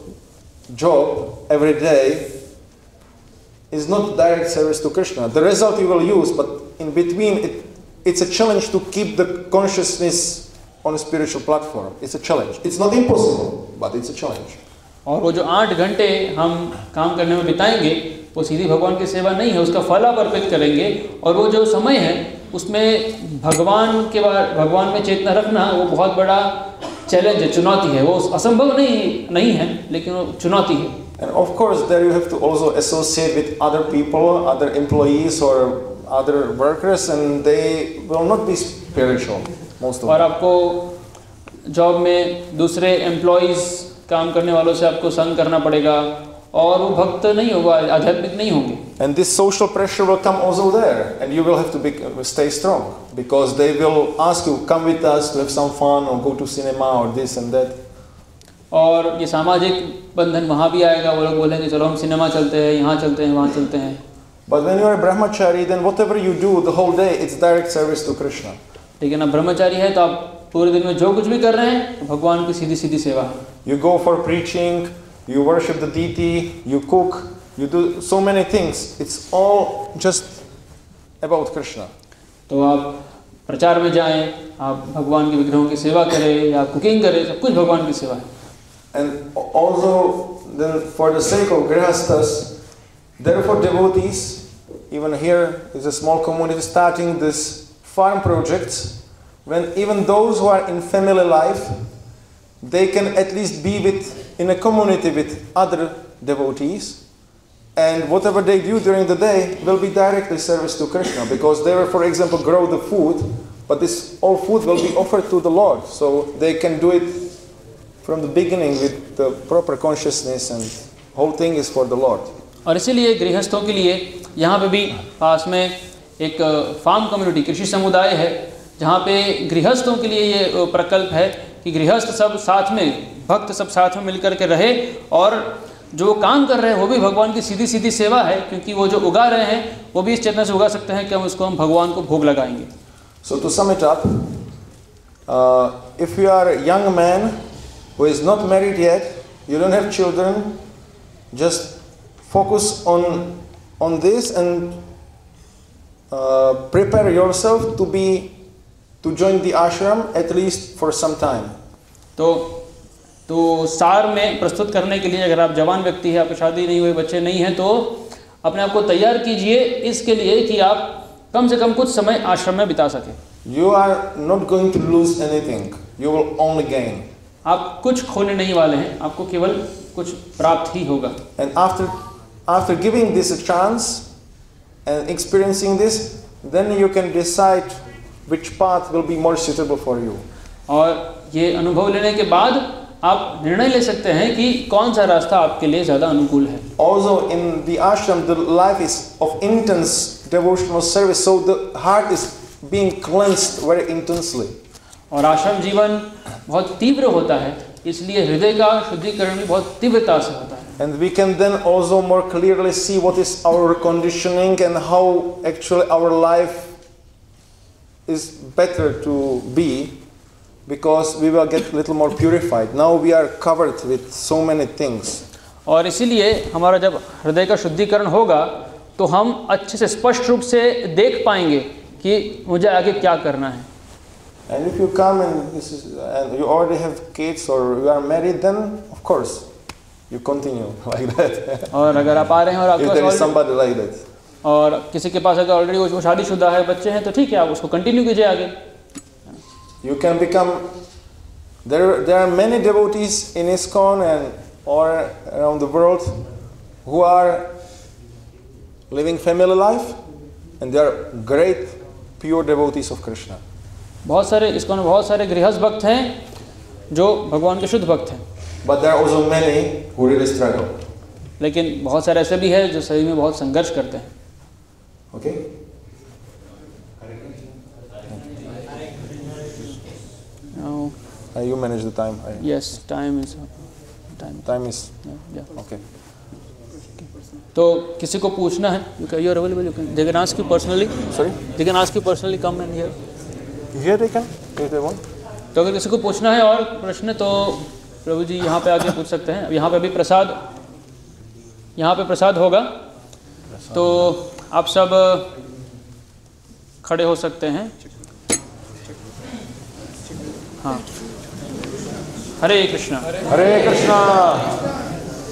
job every day is not direct service to Krishna. The result you will use, but in between, it, it's a challenge to keep the consciousness on a spiritual platform. It's a challenge. It's not impossible, but it's a challenge. और वो जो आठ घंटे हम काम करने में बिताएंगे वो सीधी भगवान की सेवा नहीं है, उसका फल आप अर्पित करेंगे। और वो जो समय है उसमें भगवान के बाद भगवान में चेतना रखना वो बहुत बड़ा चैलेंज है, चुनौती है। वो असंभव नहीं नहीं है लेकिन वो चुनौती है। And of course, there you have to also associate with other people, other employees or other workers, and they will not be spiritual, most of और them. आपको जॉब में दूसरे एम्प्लॉयज़ काम करने वालों से आपको संग करना पड़ेगा और वो भक्त नहीं होगा, आध्यात्मिक नहीं होंगे। And this social pressure will come also there, and you will have to be, stay strong, because they will ask you, come with us to have some fun or go to cinema or this and that. और ये सामाजिक बंधन वहाँ भी आएगा, वो लोग बोलेंगे चलो हम सिनेमा चलते हैं, यहाँ चलते हैं, वहाँ चलते हैं। But when you are a brahmachari, then whatever you do the whole day, it's direct service to Krishna. लेकिन आप ब्रह्मचारी है तो आप पूरे दिन में जो कुछ भी कर रहे हैं तो भगवान की सीधी सीधी सेवा है। You go for preaching, you worship the deity, you cook, you do so many things. It's all just about Krishna. तो आप प्रचार में जाएं, आप भगवान के विग्रहों की सेवा करें या कुकिंग करें, सब कुछ भगवान की सेवा है। And also then for the sake of grihasthas, therefore devotees, even here is a small community starting this farm projects, when even those who are in family life, they can at least be with in a community with other devotees, and whatever they do during the day will be directly service to Krishna, because they will, for example, grow the food, but this all food will be offered to the Lord, so they can do it from the beginning with the proper consciousness, and whole thing is for the Lord. और इसीलिए गृहस्थों के लिए यहाँ पे भी पास में एक farm community, कृषि समुदाय है, जहाँ पे गृहस्थों के लिए ये प्रकल्प है कि गृहस्थ सब साथ में, भक्त सब साथ में मिलकर के रहे, और जो काम कर रहे हैं वो भी भगवान की सीधी सीधी सेवा है, क्योंकि वो जो उगा रहे हैं वो भी इस चेतना से उगा सकते हैं कि हम उसको हम भगवान को भोग लगाएंगे। So to sum it up, uh, if you are a young man who is not married yet, you don't have children, just focus on on this and uh, prepare yourself to be to join the ashram at least for some time. तो तो सार में प्रस्तुत करने के लिए, अगर आप जवान व्यक्ति हैं, आपकी शादी नहीं हुई, बच्चे नहीं हैं, तो अपने आप को तैयार कीजिए इसके लिए कि आप कम से कम कुछ समय आश्रम में बिता सकें। You are not going to lose anything. You will only gain. आप कुछ खोने नहीं वाले हैं, आपको केवल कुछ प्राप्त ही होगा। And after after giving this a chance and experiencing this, then you can decide which path will be more suitable for you. और ये अनुभव लेने के बाद आप निर्णय ले सकते हैं कि कौन सा रास्ता आपके लिए ज़्यादा अनुकूल है। Also in the ashram, the life is of intense devotional service, so the heart is being cleansed very intensely. और आश्रम जीवन बहुत तीव्र होता है, इसलिए हृदय का शुद्धिकरण भी बहुत तीव्रता से होता है। And we can then also more clearly see what is our conditioning and how actually our life is better to be, because we will get a little more purified. Now we are covered with so many things. और इसीलिए हमारा जब हृदय का शुद्धिकरण होगा तो हम अच्छे से स्पष्ट रूप से देख पाएंगे कि मुझे आगे क्या करना है। And if you come and this is and you already have kids or you are married, then of course you continue like that. और अगर आप आ रहे हैं और आपके If there is pass somebody like that. और किसी के पास अगर ऑलरेडी वो शादीशुदा है, बच्चे हैं, तो ठीक है, आप उसको कंटिन्यू कीजिए आगे। You can become, there, there are many devotees in ISKCON and or around the world who are living family life, and they are great pure devotees of Krishna. बहुत सारे ISKCON में बहुत सारे गृहस्थ भक्त हैं जो भगवान के शुद्ध भक्त हैं, But there are also many who really struggle. लेकिन बहुत सारे ऐसे भी हैं जो सही में बहुत संघर्ष करते हैं। Okay? Now, Uh, you manage the time. I, yes, time is time. Time is Yeah, yeah. okay. तो किसी को पूछना है, you can, you are available, you can, they can ask you personally. Sorry? They can ask you personally, come and here. Here they can, if they want. तो अगर किसी को पूछना है और प्रश्न, तो प्रभु जी यहाँ पे आके पूछ सकते हैं। यहाँ पे भी प्रसाद, यहाँ पे प्रसाद होगा, तो आप सब खड़े हो सकते हैं। हाँ, हरे कृष्णा। Hare Krishna.